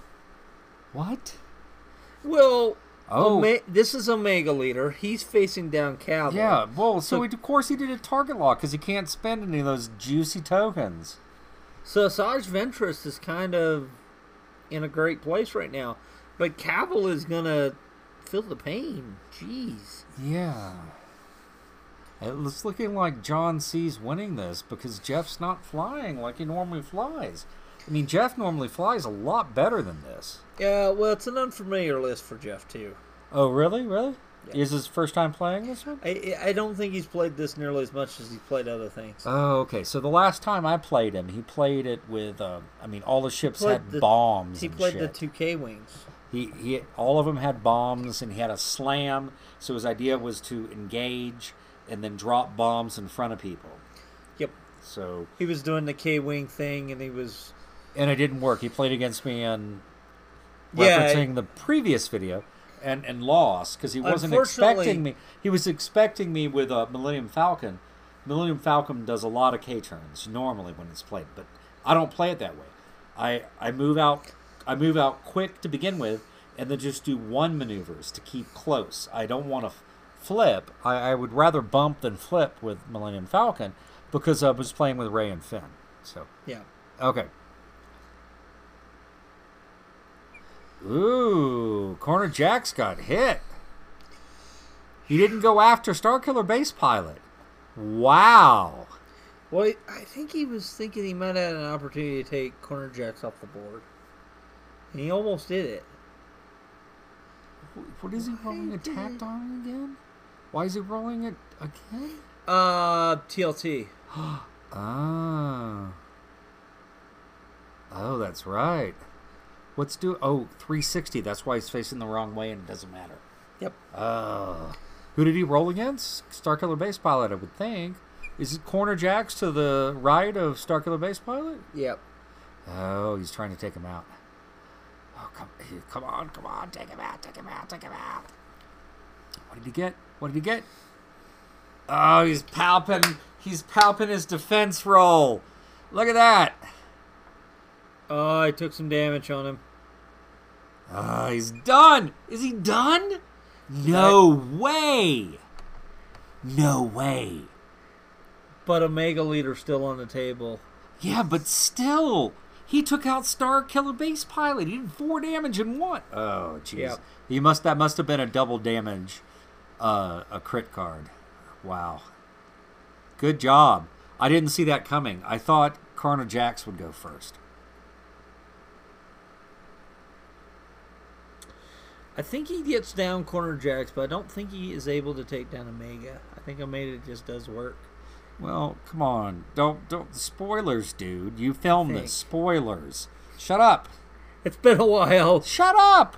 What?
Well,
oh.
Ome- this is Omega Leader. He's facing down Cavill.
Yeah, well, so,
so
he, of course he did a target lock because he can't spend any of those juicy tokens.
So Asajj Ventress is kind of in a great place right now. But Cavill is going to feel the pain. Jeez.
Yeah. It's looking like John C's winning this because Jeff's not flying like he normally flies. I mean, Jeff normally flies a lot better than this.
Yeah, well, it's an unfamiliar list for Jeff, too.
Oh, really? Really?
Yeah.
Is this his first time playing this one?
I I don't think he's played this nearly as much as he's played other things.
Oh, okay. So the last time I played him, he played it with, uh, I mean, all the ships had
the,
bombs
He
and
played
shit.
the two K wings.
He, he, all of them had bombs, and he had a slam, so his idea was to engage and then drop bombs in front of people.
Yep.
So
he was doing the K-wing thing, and he was...
And it didn't work. He played against me and
yeah,
referencing
I...
the previous video and, and lost because he wasn't expecting me. He was expecting me with a Millennium Falcon. Millennium Falcon does a lot of K-turns normally when it's played, but I don't play it that way. I, I move out I move out quick to begin with and then just do one maneuvers to keep close. I don't want to f- flip. I, I would rather bump than flip with Millennium Falcon because I was playing with Ray and Finn. So
yeah.
Okay. Ooh, Corner Jack's got hit. He didn't go after Starkiller Base Pilot. Wow.
Well, I think he was thinking he might have had an opportunity to take Corner Jacks off the board. And he almost did it.
What is he rolling attacked on again? Why is he rolling it again?
Uh, T L T.
Ah. Oh, that's right. What's do? Oh, three sixty. That's why he's facing the wrong way and it doesn't matter.
Yep.
Uh, who did he roll against? Starkiller Base Pilot, I would think. Is it Corner Jacks to the right of Starkiller Base Pilot?
Yep.
Oh, he's trying to take him out. Oh, come, come on, come on, take him out, take him out, take him out. What did he get? What did he get? Oh, he's palping. He's palping his defense roll. Look at that.
Oh, I took some damage on him.
Oh, he's done. Is he done? No way. No way.
But Omega Leader's still on the table.
Yeah, but still, he took out Star Killer Base Pilot. He did four damage in one. Oh, jeez.
Yep.
He must that must have been a double damage, uh, a crit card. Wow. Good job. I didn't see that coming. I thought Colonel Jax would go first.
I think he gets down Corner Jax, but I don't think he is able to take down Omega. I think Omega just does work.
Well, come on. Don't don't spoilers, dude. You filmed this. Spoilers. Shut up.
It's been a while.
Shut up.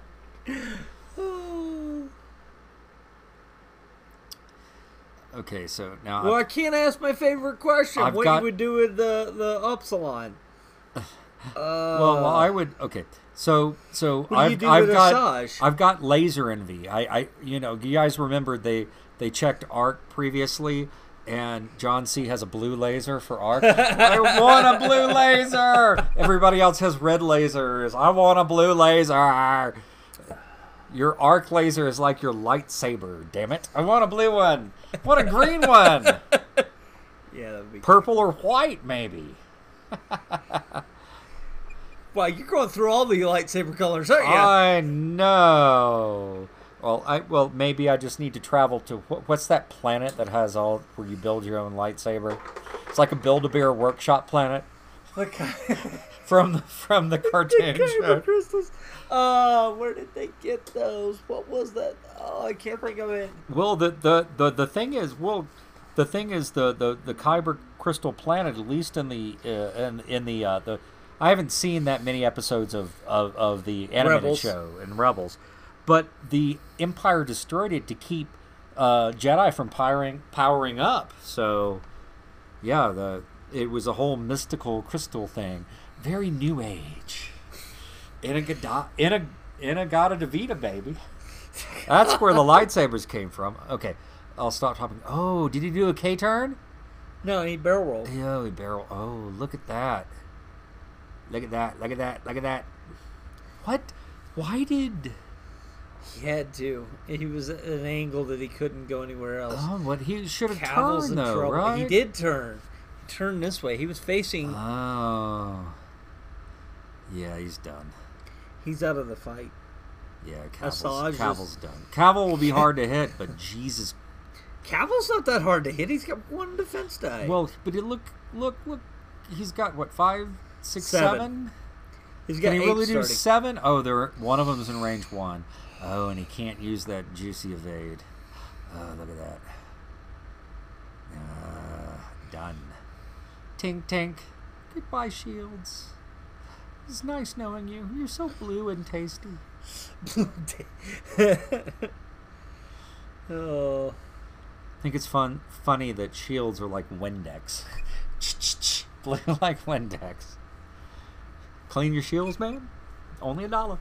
Okay, so now
Well,
I've,
I can't ask my favorite question.
I've
what
got-
you would do with the the Upsilon? Uh,
well, I would okay. So so
What do
I've
you do
I've
with
got
Asajj?
I've got laser envy. I I you know, you guys remember they they checked Arc previously, and John C has a blue laser for Arc. I want a blue laser. Everybody else has red lasers. I want a blue laser. Your arc laser is like your lightsaber, damn it. I want a blue one. I want a green one.
Yeah, that'd be
Purple or white, maybe.
Wow, you're going through all the lightsaber colors, aren't you?
I know. Well, I well maybe I just need to travel to what, what's that planet that has all where you build your own lightsaber? It's like a Build-A-Bear workshop planet
Okay.
from the, from the cartoon
Kyber
show.
crystals. Uh, where did they get those? What was that? Oh, I can't think of it.
Well, the, the, the, the thing is, well, the thing is the the the Kyber crystal planet, at least in the uh, in in the uh, the I haven't seen that many episodes of of, of the animated
Rebels.
show in Rebels, but the Empire destroyed it to keep uh, Jedi from powering powering up. So, yeah, the it was a whole mystical crystal thing, very new age. In a in a in a Gata Davida, baby. That's where the lightsabers came from. Okay, I'll stop talking. Oh, did he do a K turn?
No, he barrel rolled.
Oh, he barrel. Oh, look at that. Look at that. Look at that. Look at that. What? Why did?
He had to. He was at an angle that he couldn't go anywhere else.
Oh, what he should have
Cavil's
turned
in
though,
trouble.
right?
He did turn. He turned this way. He was facing.
Oh. Yeah, he's done.
He's out of the fight.
Yeah,
Asajj
Cavil's,
is-
Cavil's done. Cavill will be hard to hit, but Jesus.
Cavil's not that hard to hit. He's got one defense die.
Well, but it look, look, look. He's got what five, six,
Seven.
seven.
he's got
Can he
eight
really do
starting.
seven? Oh, there. One of them is in range one. Oh, and he can't use that juicy evade. Oh, look at that. Uh, done. Tink, tink. Goodbye, shields. It's nice knowing you. You're so blue and tasty.
Oh,
I think it's fun, funny that shields are like Windex. Blue like Windex. Clean your shields, man. Only a dollar.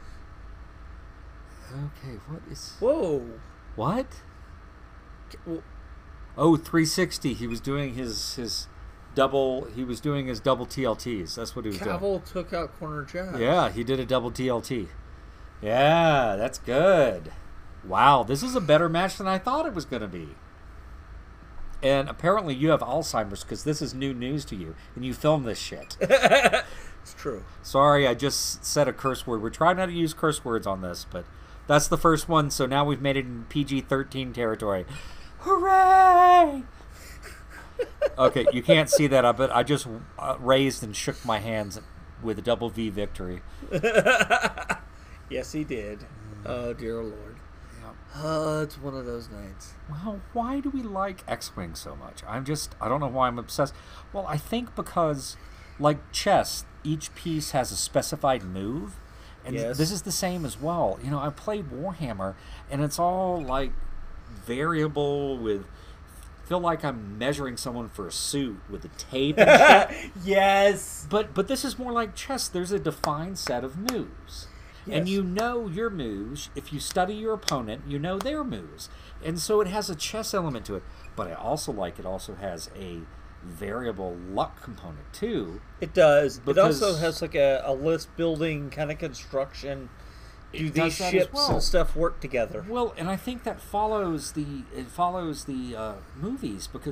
Okay, what is...
whoa!
What?
Well,
Oh, three sixty. He was doing his his double. He was doing his double T L Ts. That's what he was
Cavill took out Corner Jack.
doing. Yeah, he did a double T L T. Yeah, that's good. Wow, this is a better match than I thought it was going to be. And apparently you have Alzheimer's because this is new news to you, and you filmed this shit.
It's true.
Sorry, I just said a curse word. We're trying not to use curse words on this, but that's the first one, so now we've made it in P G thirteen territory. Hooray! Okay, you can't see that, but I just uh, raised and shook my hands with a double V victory.
Yes, he did. Oh, dear Lord. Oh, it's one of those nights.
Well, why do we like X-Wing so much? I'm just, I don't know why I'm obsessed. Well, I think because, like chess, each piece has a specified move. And
Yes.
this is the same as well. You know, I played Warhammer, and it's all, like, variable with... feel like I'm measuring someone for a suit with a tape and shit.
Yes.
But, but this is more like chess. There's a defined set of moves. And
Yes.
you know your moves. If you study your opponent, you know their moves. And so it has a chess element to it. But I also like it also has a variable luck component, too.
It does.
Because-
it also has like a, a list building kind of construction. Do
It
these
does that as
ships
well.
and stuff work together?
Well, and I think that follows the it follows the uh, movies because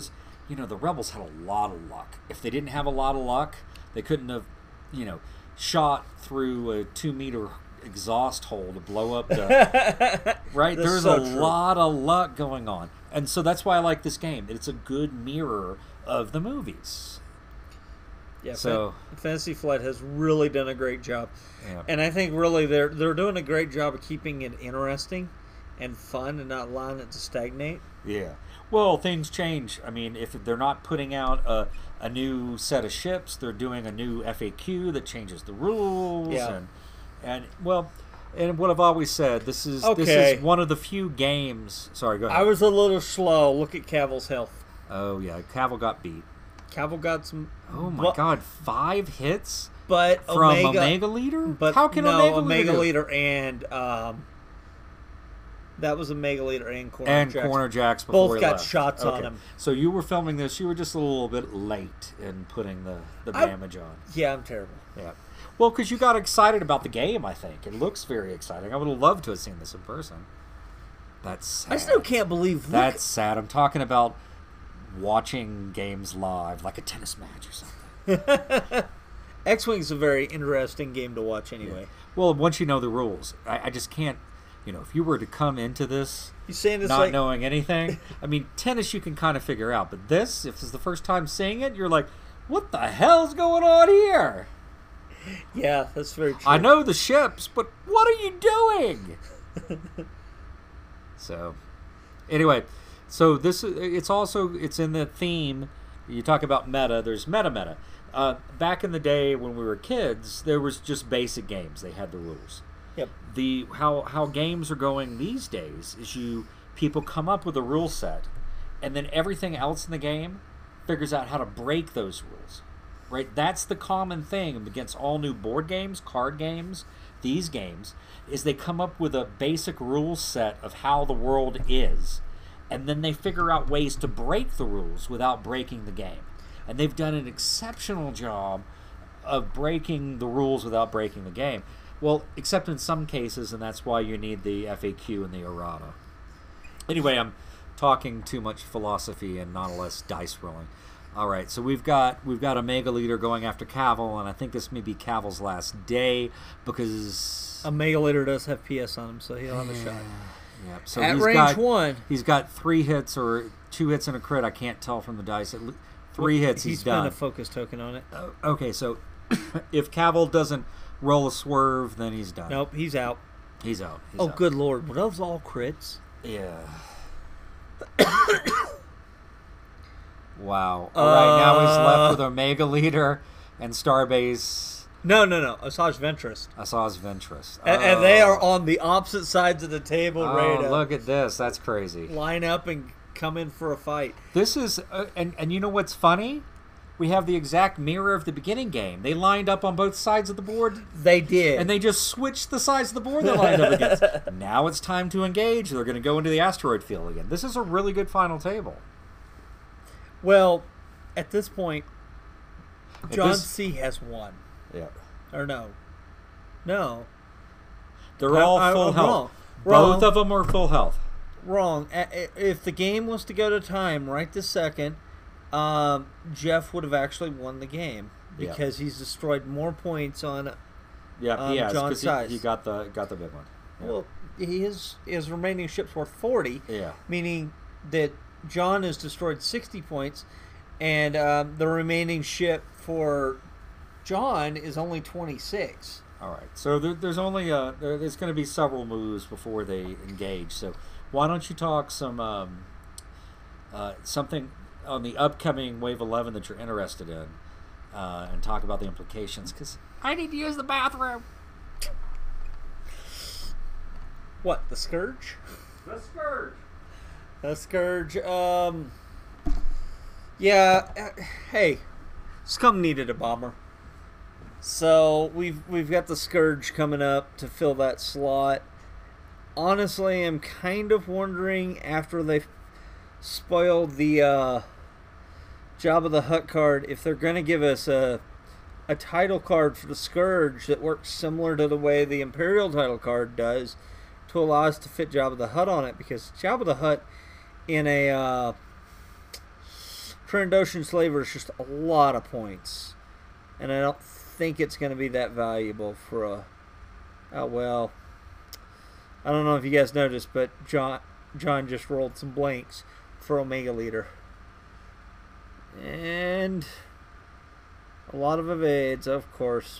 you know, the rebels had a lot of luck. If they didn't have a lot of luck, they couldn't have, you know, shot through a two meter exhaust hole to blow up the right.
That's
There's
so
a
true.
lot of luck going on, and so that's why I like this game. It's a good mirror of the movies.
Yeah,
So-
Fan- Fantasy Flight has really done a great job,
Yeah.
and I think really they're they're doing a great job of keeping it interesting and fun, and not allowing it to stagnate.
Yeah. Well, things change. I mean, if they're not putting out a, a new set of ships, they're doing a new F A Q that changes the rules.
Yeah.
And, and well, and what I've always said, this is this
Okay.
is one of the few games. Sorry, go ahead.
I was a little slow. Look at Cavill's health.
Oh yeah, Cavill got beat.
Cavill got some.
Oh my
but,
God, five hits
But
from
Omega,
Omega Leader.
But
How can
no,
Omega,
Omega
Leader?
Leader and um, that was Omega Leader and Corner
And
Jackson.
Corner Jacks before
Both
he
got
left.
shots on
Okay.
him.
So you were filming this. You were just a little bit late in putting the, the
I-
damage on.
Yeah, I'm terrible.
Yeah. Well, because you got excited about the game, I think. It looks very exciting. I would have loved to have seen this in person. That's sad.
I still can't believe look,
That's sad. I'm talking about watching games live, like a tennis match or something.
X-Wing is a very interesting game to watch anyway.
Well, once you know the rules, I, I just can't, you know, if you were to come into this
You saying it's
not
like
knowing anything, I mean, tennis you can kind of figure out, but this, if it's the first time seeing it, you're like, what the hell's going on here?
yeah, that's very true.
I know the ships, but what are you doing? So, anyway, so this it's also it's in the theme. You talk about meta. There's meta meta. Uh, back in the day when we were kids, there was just basic games. They had the rules.
Yep.
The how how games are going these days is you people come up with a rule set, and then everything else in the game figures out how to break those rules. Right? That's the common thing against all new board games, card games, these games, is they come up with a basic rule set of how the world is, and then they figure out ways to break the rules without breaking the game. And they've done an exceptional job of breaking the rules without breaking the game. Well, except in some cases, and that's why you need the F A Q and the errata. Anyway, I'm talking too much philosophy and not less dice rolling. All right, so we've got we've got a Mega Leader going after Cavill, and I think this may be Cavill's last day because
Omega Leader does have P S on him, so he'll have a shot.
Yep. So
At
he's
range
got,
one.
he's got three hits or two hits and a crit. I can't tell from the dice. At le- three hits,
He's
he's
spent
done.
a focus token on it.
Uh, okay, so if Cavill doesn't roll a swerve, then he's done.
Nope, he's out.
He's out. He's
Oh,
out.
good lord. Were those all crits?
Yeah. Wow. All right, now he's left
Uh.
with Omega Leader and Starbase
No, no, no. Asajj Ventress.
Asajj Ventress.
And, and they are on the opposite sides of the table,
Oh,
ready to
look at this. That's crazy.
line up and come in for a fight.
This is, uh, and, and you know what's funny? We have the exact mirror of the beginning game. They lined up on both sides of the board,
They did.
and they just switched the sides of the board they lined up against. Now it's time to engage. They're going to go into the asteroid field again. This is a really good final table.
Well, at this point,
At
John
this-
C. has won.
Yeah.
Or no. No.
They're
I-
all
I-
full
I'm
health.
wrong.
Both
Wrong.
of them are full health.
Wrong. A- a- If the game was to go to time right this second, um, Jeff would have actually won the game
Yeah.
because he's destroyed more points on.
Yeah,
Um,
he has,
John
'cause he,
size.
he got the got the big one. Yeah.
Well, his his remaining ships were forty,
Yeah.
meaning that John has destroyed sixty points, and um, the remaining ship for John is only twenty-six.
All right. So there, there's only uh, there, there's going to be several moves before they engage. So why don't you talk some um, uh, something on the upcoming Wave eleven that you're interested in, uh, and talk about the implications? Because I need to use the bathroom.
What, the Scourge?
The Scourge.
The Scourge, um... Yeah, uh, hey, Scum needed a bomber. So, we've we've got the Scourge coming up to fill that slot. Honestly, I'm kind of wondering, after they've spoiled the uh, Jabba the Hutt card, if they're going to give us a, a title card for the Scourge that works similar to the way the Imperial title card does, to allow us to fit Jabba the Hutt on it, because Jabba the Hutt in a uh, Trandoshan Slaver is just a lot of points. And I don't think it's going to be that valuable for a... Oh, well... I don't know if you guys noticed, but John John just rolled some blanks for Omega Leader. And... a lot of evades, of course.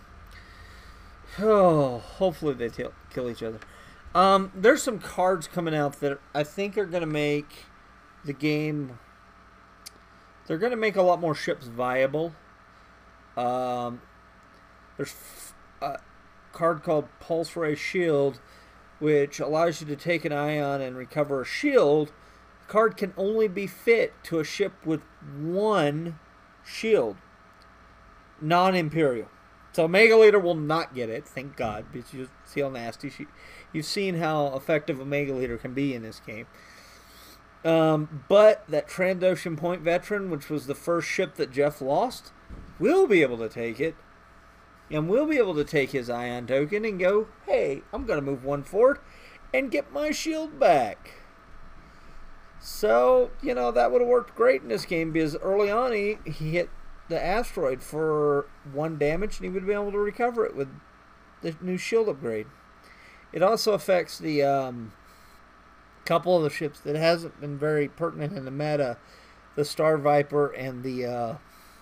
Oh, hopefully they t- kill each other. Um, there's some cards coming out that I think are going to make the game... They're going to make a lot more ships viable. Um, there's a card called Pulse Ray Shield, which allows you to take an ion and recover a shield. The card can only be fit to a ship with one shield. Non-Imperial. So Omega Leader will not get it, thank God, because you see how nasty she... You've seen how effective Omega Leader can be in this game. Um, but that Trandoshan Point Veteran, which was the first ship that Jeff lost, will be able to take it. And will be able to take his ion token and go, hey, I'm going to move one forward and get my shield back. So, you know, that would have worked great in this game because early on he, he hit the asteroid for one damage and he would be able to recover it with the new shield upgrade. It also affects the um, couple of the ships that hasn't been very pertinent in the meta, the Star Viper and the uh,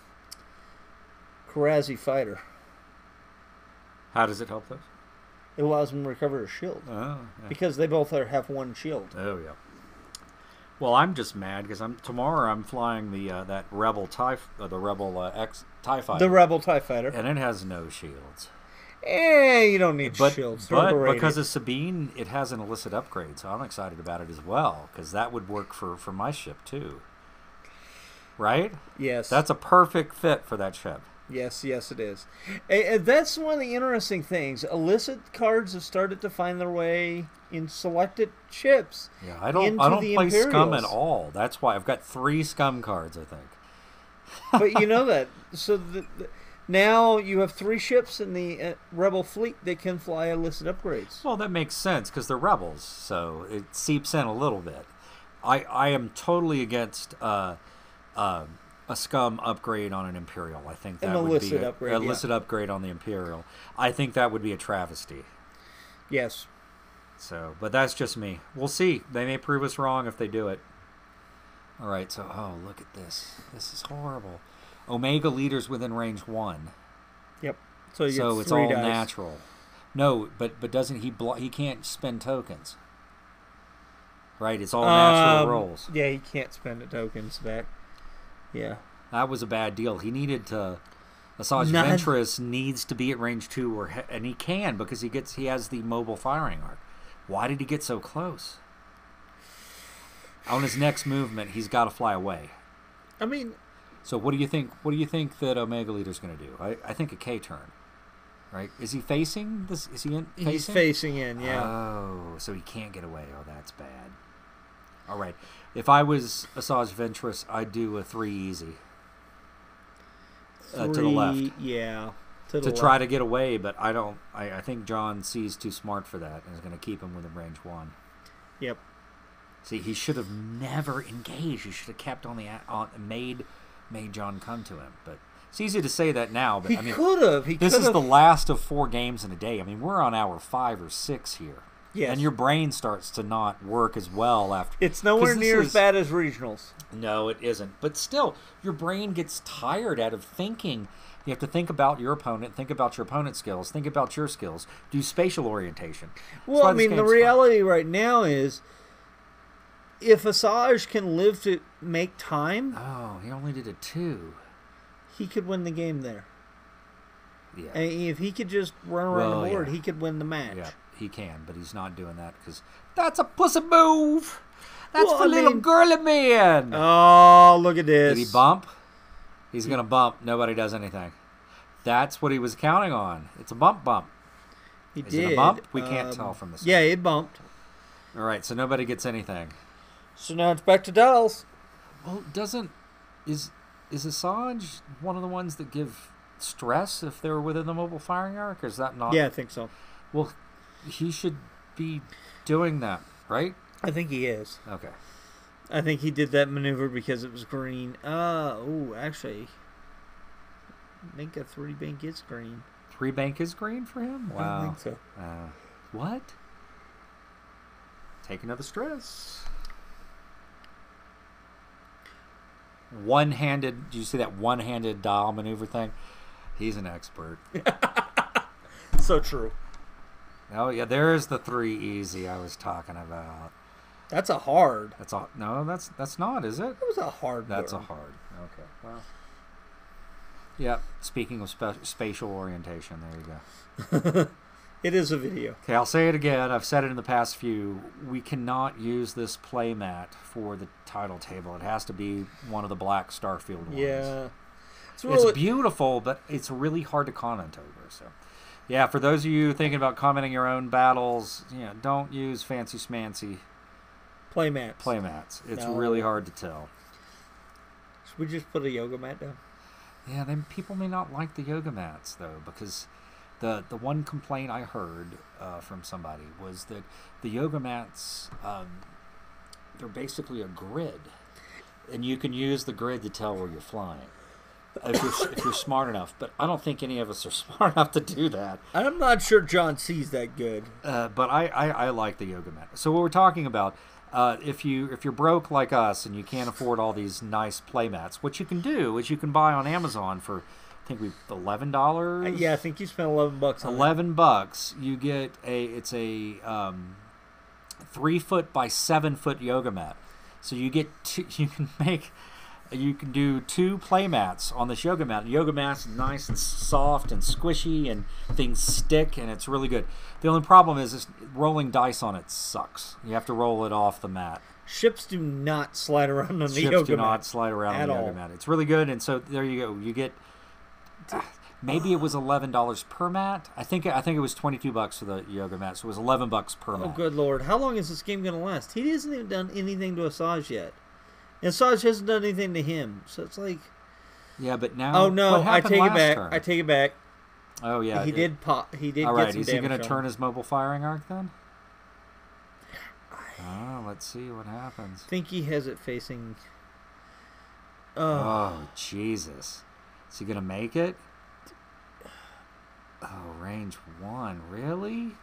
Karazi Fighter.
How does it help those?
It allows them to recover a shield.
Oh, yeah.
Because they both are, have one shield.
Oh, yeah. Well, I'm just mad because I'm tomorrow I'm flying the uh, that Rebel TIE, uh, the Rebel uh, X TIE Fighter.
The Rebel TIE Fighter.
And it has no shields.
Eh, you don't need
but,
shields.
But because of Sabine, it has an illicit upgrade, so I'm excited about it as well because that would work for, for my ship too. Right?
Yes.
That's a perfect fit for that ship.
Yes, yes, it is. And that's one of the interesting things. Illicit cards have started to find their way in selected ships.
Yeah, I don't. I don't play Imperials. Scum at all. That's why I've got three Scum cards, I think.
But you know that. So the, the, now you have three ships in the uh, Rebel fleet that can fly illicit upgrades.
Well, that makes sense because they're Rebels, so it seeps in a little bit. I I am totally against. Uh, uh, A Scum upgrade on an Imperial. I think that
an
would be
a, upgrade,
an illicit
yeah.
upgrade on the Imperial. I think that would be a travesty.
Yes.
So, but that's just me. We'll see. They may prove us wrong if they do it. All right. So, oh, look at this. This is horrible. Omega Leader's within range one.
Yep. So, you
so
get
it's
three
all
dice.
natural. No, but but doesn't he? Blo- he can't spend tokens. Right. It's all natural
um,
rolls.
Yeah, he can't spend the tokens back. Yeah.
That was a bad deal. He needed to... Asajj
None.
Ventress needs to be at range two, or and he can because he gets he has the mobile firing arc. Why did he get so close? On his next movement, he's got to fly away.
I mean...
So what do you think What do you think that Omega Leader's going to do? I, I think a K turn. Right? Is he facing? this? Is he in, facing?
He's facing in, yeah.
Oh, so he can't get away. Oh, that's bad. All right. If I was Asajj Ventress, I'd do a three easy. Uh, to the left.
Yeah. To, the
to
left.
try to get away, but I don't. I, I think John C's too smart for that and is going to keep him within range one.
Yep.
See, he should have never engaged. He should have kept on the on made made John come to him. But it's easy to say that now. But
he
I mean,
could have. He
this
could've.
is the last of four games in a day. I mean, we're on hour five or six here.
Yes.
And your brain starts to not work as well after.
It's nowhere near
is,
as bad as regionals.
No, it isn't. But still, your brain gets tired out of thinking. You have to think about your opponent, think about your opponent's skills, think about your skills, do spatial orientation.
Well, I mean, the reality fun. right now is if Asajj can live to make time...
Oh, he only did a two.
He could win the game there.
Yeah.
And if he could just run around
well,
the board,
yeah.
he could win the match.
Yeah, he can, but he's not doing that because that's a pussy move. That's
well,
for
I
little
mean,
girly man.
Oh, look at this.
Did he bump? He's going to bump. Nobody does anything. That's what he was counting on. It's a bump bump.
He
Is
did.
it a bump? We can't
um,
tell from this.
Yeah, it bumped.
All right, so nobody gets anything.
So now it's back to Dolls.
Well, doesn't... Is is Asajj one of the ones that give stress if they're within the mobile firing arc? Or is that not...
Yeah, I think so.
Well, he should be doing that, right?
I think he is.
Okay.
I think he did that maneuver because it was green. Uh, oh, actually, I think a three bank is green.
Three bank is green for him? Wow.
I don't think so.
Uh, what? Take another stress. One-handed, did you see that one-handed dial maneuver thing? He's an expert.
So true.
Oh, yeah, there's the three easy I was talking about.
That's a hard.
That's a, no, that's that's not, is it?
That was a hard
That's
burn.
a hard. Okay, well. Yeah, speaking of spa- spatial orientation, there you go.
It is a video.
Okay, I'll say it again. I've said it in the past few. We cannot use this playmat for the title table. It has to be one of the black Starfield ones.
Yeah.
It's, really, it's beautiful, but it's really hard to comment over. So, yeah, for those of you thinking about commenting your own battles, you know, don't use fancy smancy
Playmats.
playmats. It's
No.
really hard to tell.
Should we just put a yoga mat down?
Yeah, then people may not like the yoga mats, though, because the the one complaint I heard uh, from somebody was that the yoga mats, um, they're basically a grid, and you can use the grid to tell where you're flying. If you're, if you're smart enough, but I don't think any of us are smart enough to do that.
I'm not sure John C's that good.
Uh, but I, I, I like the yoga mat. So what we're talking about, uh, if you if you're broke like us and you can't afford all these nice play mats, what you can do is you can buy on Amazon for, I think we eleven dollars.
Uh, yeah, I think you spent eleven bucks on
Eleven bucks. You get a it's a um, three foot by seven foot yoga mat. So you get two, you can make. You can do two play mats on this yoga mat. The yoga mat's nice and soft and squishy, and things stick, and it's really good. The only problem is this rolling dice on it sucks. You have to roll it off the mat.
Ships do not slide around on the
Ships
yoga
do
mat
not slide around
at
the yoga
all.
mat. It's really good, and so there you go. You get ah, maybe it was eleven dollars per mat. I think I think it was twenty-two bucks for the yoga mat, so it was eleven bucks per
Oh,
mat.
good lord. How long is this game going to last? He hasn't even done anything to Asajj yet. And Asajj hasn't done anything to him. So it's like...
Yeah, but now...
Oh, no.
what
I
happened
take it
last
back.
turn?
I take it back.
Oh, yeah.
He
it-
did pop. He did
All
get
right,
some
is he
damage
going to
on
turn
him.
his mobile firing arc then? Oh, let's see what happens.
I think he has it facing... Oh.
Oh, Jesus. Is he going to make it? Oh, range one. Really?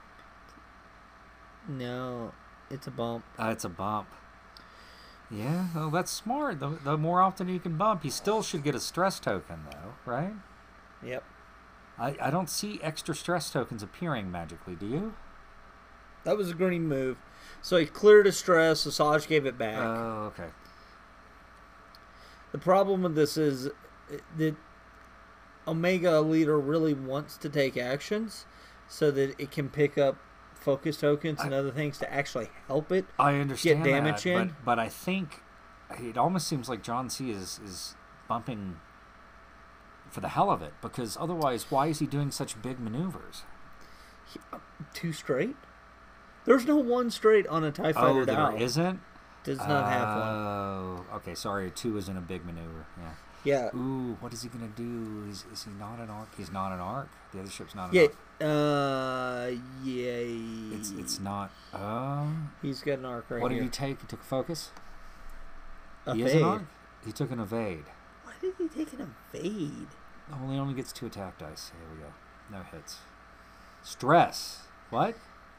No. It's a bump.
Uh, it's a bump. Yeah, well, that's smart. The, the more often you can bump, he still should get a stress token, though, right?
Yep.
I, I don't see extra stress tokens appearing magically, do you?
That was a green move. So he cleared his stress. Asajj gave it back.
Oh, okay.
The problem with this is that Omega Leader really wants to take actions so that it can pick up focus tokens and
I,
other things to actually help it
I understand
get damage
that,
in.
But, but I think it almost seems like John C. is, is bumping for the hell of it, because otherwise, why is he doing such big maneuvers?
He, uh, two straight? There's no one straight on a TIE Fighter
Oh, there
dial.
isn't?
Does not have one.
Oh, okay. Sorry, two isn't a big maneuver. Yeah.
Yeah.
Ooh, what is he gonna do? Is is he not an arc? He's not an arc. The other ship's not an
Yeah.
arc.
Uh. Yeah.
It's it's not. Oh.
He's got an arc right
What
here.
did he take? He took focus.
A
He is an
fade.
arc. He took an evade.
Why did he take an evade?
Oh, he only gets two attack dice. Here we go. No hits. Stress. What?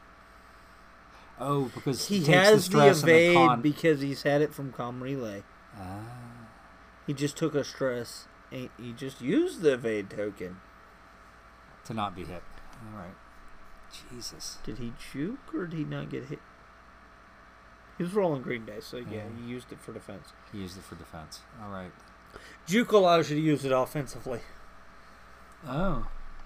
Oh, because
He
he takes
has
the
the
stress and the
evade
con.
because he's had it from Com Relay.
Ah.
He just took a stress. And he just used the evade token.
To not be hit. All right. Jesus.
Did he juke or did he not get hit? He was rolling green dice, so yeah,
Yeah.
he used it for defense.
He used it for defense. All right.
Juke allows you to use it offensively.
Oh.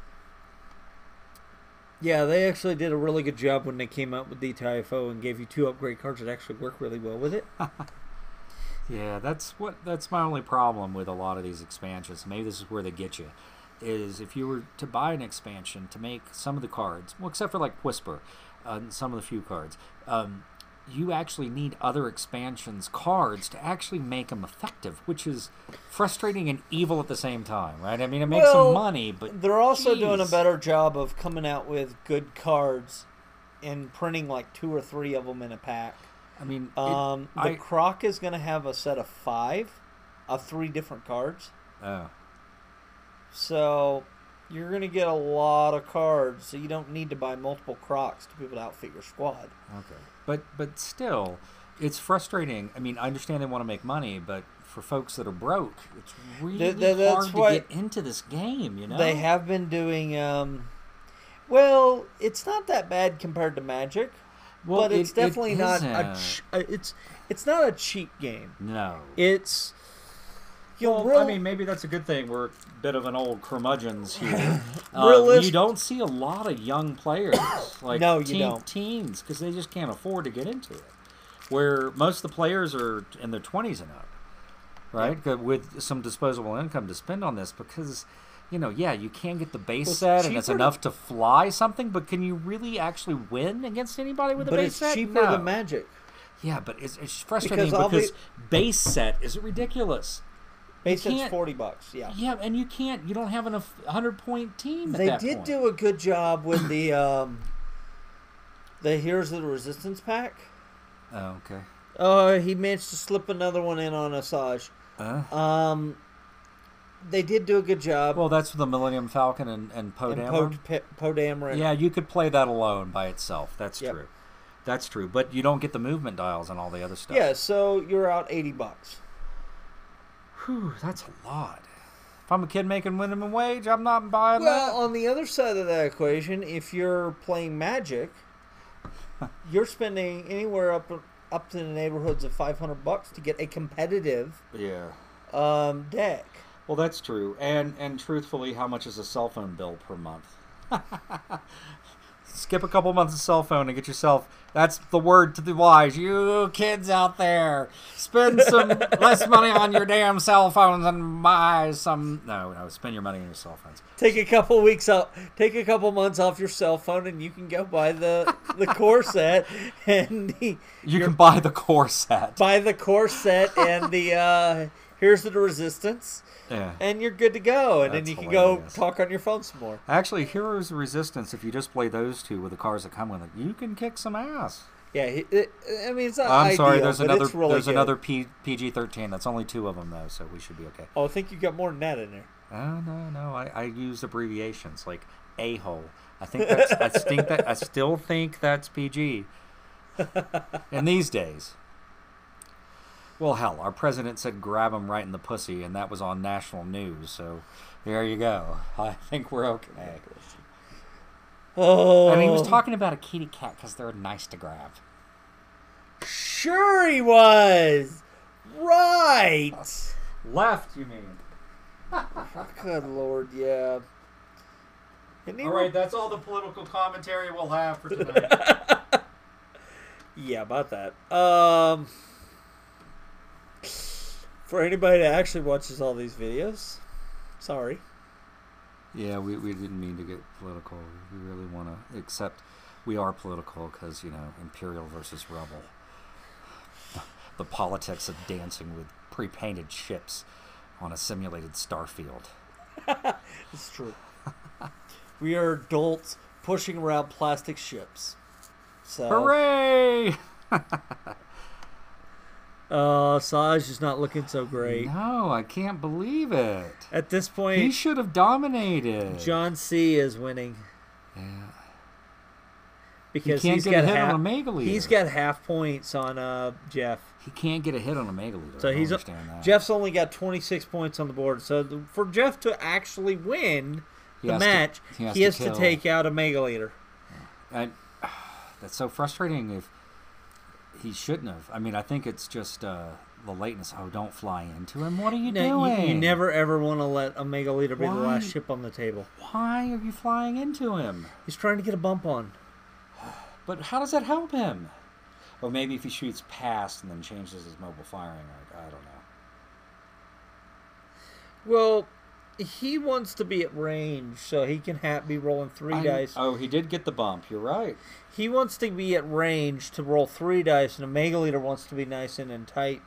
Yeah, they actually did a really good job when they came out with D T I F O and gave you two upgrade cards that actually work really well with it.
Yeah, that's what that's my only problem with a lot of these expansions. Maybe this is where they get you. Is if you were to buy an expansion to make some of the cards, well, except for like Whisper, uh, and some of the few cards, um, you actually need other expansions cards to actually make them effective, which is frustrating and evil at the same time, right? I mean, it makes
Well,
some money, but
they're also doing a
geez.
better job of coming out with good cards and printing like two or three of them in a pack.
I mean, it,
Um, the
I,
Croc is going to have a set of five of three different cards.
oh,
So you're going to get a lot of cards. So you don't need to buy multiple Crocs to be able to outfit your squad.
okay. But but still, it's frustrating. I mean, I understand they want to make money, but for folks that are broke, it's really
Th- th- that's
hard to
why
get into this game. You know,
They have been doing. Um, well, it's not that bad compared to Magic,
well,
but it's
it-
definitely
it
not
isn't.
a. Ch- uh, it's it's not a cheap game.
No.
It's. You know,
Well,
real,
I mean, maybe that's a good thing. We're a bit of an old curmudgeons here. uh,
Realist-
you don't see a lot of young players, like
No, you
teen,
don't.
teens, because they just can't afford to get into it. Where most of the players are in their twenties and up, right?
Yep.
With some disposable income to spend on this, because, you know, yeah, you can get the base
Well, it's
set and it's
cheaper to-
enough to fly something, but can you really actually win against anybody with a
but
base
it's
set?
cheaper
No.
than Magic.
Yeah, but it's, it's frustrating
I'll
because,
be-
base set is ridiculous.
Base
You
set's
can't-
forty bucks. Yeah.
Yeah, and you can't. You don't have enough hundred point team. At
They
that
did
point.
do a good job with the um, the Heroes of the Resistance pack.
Oh, okay.
Oh, he managed to slip another one in on Asajj.
Uh,
Um, they did do a good job.
well, that's the Millennium Falcon and and Poe
and
Dameron.
Poe po, Dameron.
Yeah, you could play that alone by itself. That's
Yep.
true. That's true. But you don't get the movement dials and all the other stuff.
Yeah, so you're out eighty bucks.
Whew, that's a lot. If I'm a kid making minimum wage, I'm not buying
Well, on the other side of that equation, if you're playing Magic, you're spending anywhere up up to the neighborhoods of five hundred bucks to get a competitive
that. Yeah.
um, deck.
Well, that's true. And and truthfully, how much is a cell phone bill per month? Skip a couple months of cell phone and get yourself. That's the word to the wise. You kids out there, spend some less money on your damn cell phones and buy some. No, no, spend your money on your cell phones.
Take a couple weeks out, take a couple months off your cell phone, and you can go buy the the core set and the,
You can buy the core set.
buy the core set and the uh, Here's the Resistance,
Yeah.
and you're good to go. And
That's
then you can
hilarious.
go talk on your phone some more.
Actually, Heroes of Resistance, if you just play those two with the cars that come with it, you can kick some ass.
Yeah, he- it, I mean it's not.
I'm
ideal,
sorry, there's
but
another
it's really
there's
good.
another P, PG thirteen. That's only two of them, though, so we should be okay.
Oh, I think you got more than that in there.
Oh, no, no. I, I use abbreviations like a-hole. I think that's, I think that, I still think that's P G. In these days. Well, hell, our president said grab him right in the pussy, and that was on national news, so there you go. I think we're okay.
Oh,
And he was talking about a kitty cat because they're nice to grab.
Sure, he was. Right.
Left, you mean?
Good lord, yeah. And he
All
wa-
right, that's all the political commentary we'll have for tonight.
Yeah, about that. Um, for anybody that actually watches all these videos, sorry.
Yeah, we, we didn't mean to get political. We really want to accept we are political because, you know, Imperial versus Rebel. The politics of dancing with pre-painted ships on a simulated starfield.
It's true. We are adults pushing around plastic ships. So,
Hooray!
uh, Saj is not looking so great.
No, I can't believe it.
At this
He
point,
should have dominated.
John C. is winning.
Yeah.
Because
he can't
he's
get
got
a hit
half,
on a mega leader.
he's got half points on uh, Jeff.
He can't get a hit on a mega leader.
So
I don't
he's
understand that.
Jeff's only got twenty-six points on the board. So the, for Jeff to actually win
He
the
has to-
match,
he has
he
to
has to
kill.
take out a mega leader.
I, that's so frustrating. If he shouldn't have. I mean, I think it's just uh, the lateness. Oh, don't fly into him. What are you
No,
doing?
you, you never ever want to let a mega leader be the
Why?
last ship on the table.
Why are you flying into him?
He's trying to get a bump on.
But how does that help him? Or maybe if he shoots past and then changes his mobile firing. I, I don't know.
Well, he wants to be at range, so he can ha- be rolling three
I-
dice.
Oh, he did get the bump. You're right.
He wants to be at range to roll three dice, and a mega leader wants to be nice in and tight.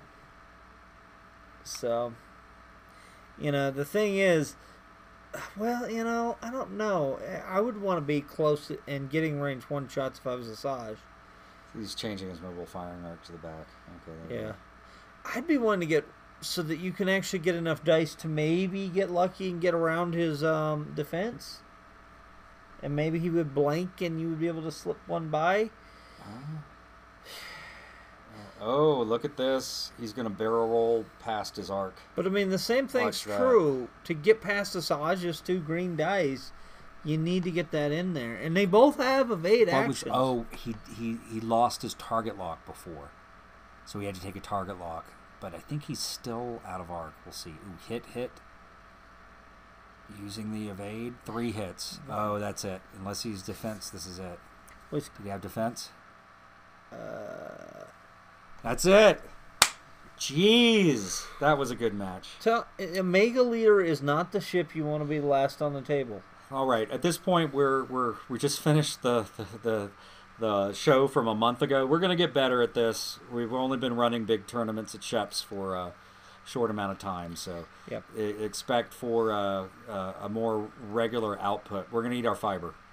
So, you know, the thing is, well, you know, I don't know. I would want to be close and getting range one shots if I was Asajj.
He's changing his mobile firing arc to the back. Okay. There
Yeah. I'd be wanting to get so that you can actually get enough dice to maybe get lucky and get around his um, defense. And maybe he would blank and you would be able to slip one by.
Uh, oh, look at this. He's going to barrel roll past his arc.
But, I mean, the same thing's
Watch that.
true. To get past the Sahaja's two green dice, you need to get that in there. And they both have evade
What was-
actions.
oh, he, he, he lost his target lock before. So he had to take a target lock. But I think he's still out of arc. We'll see. Ooh, hit, hit. Using the evade. Three hits. Oh, that's it. Unless he's defense, this is it.
Which,
Did he have defense?
uh,
That's it. Jeez. That was a good match.
tell, a Mega Leader is not the ship you want to be last on the table.
All right. At this point, we're we're we just finished the the the, the show from a month ago. We're gonna get better at this. We've only been running big tournaments at Sheps for a short amount of time, so
Yep.
e- expect for uh, uh, a more regular output. We're gonna eat our fiber.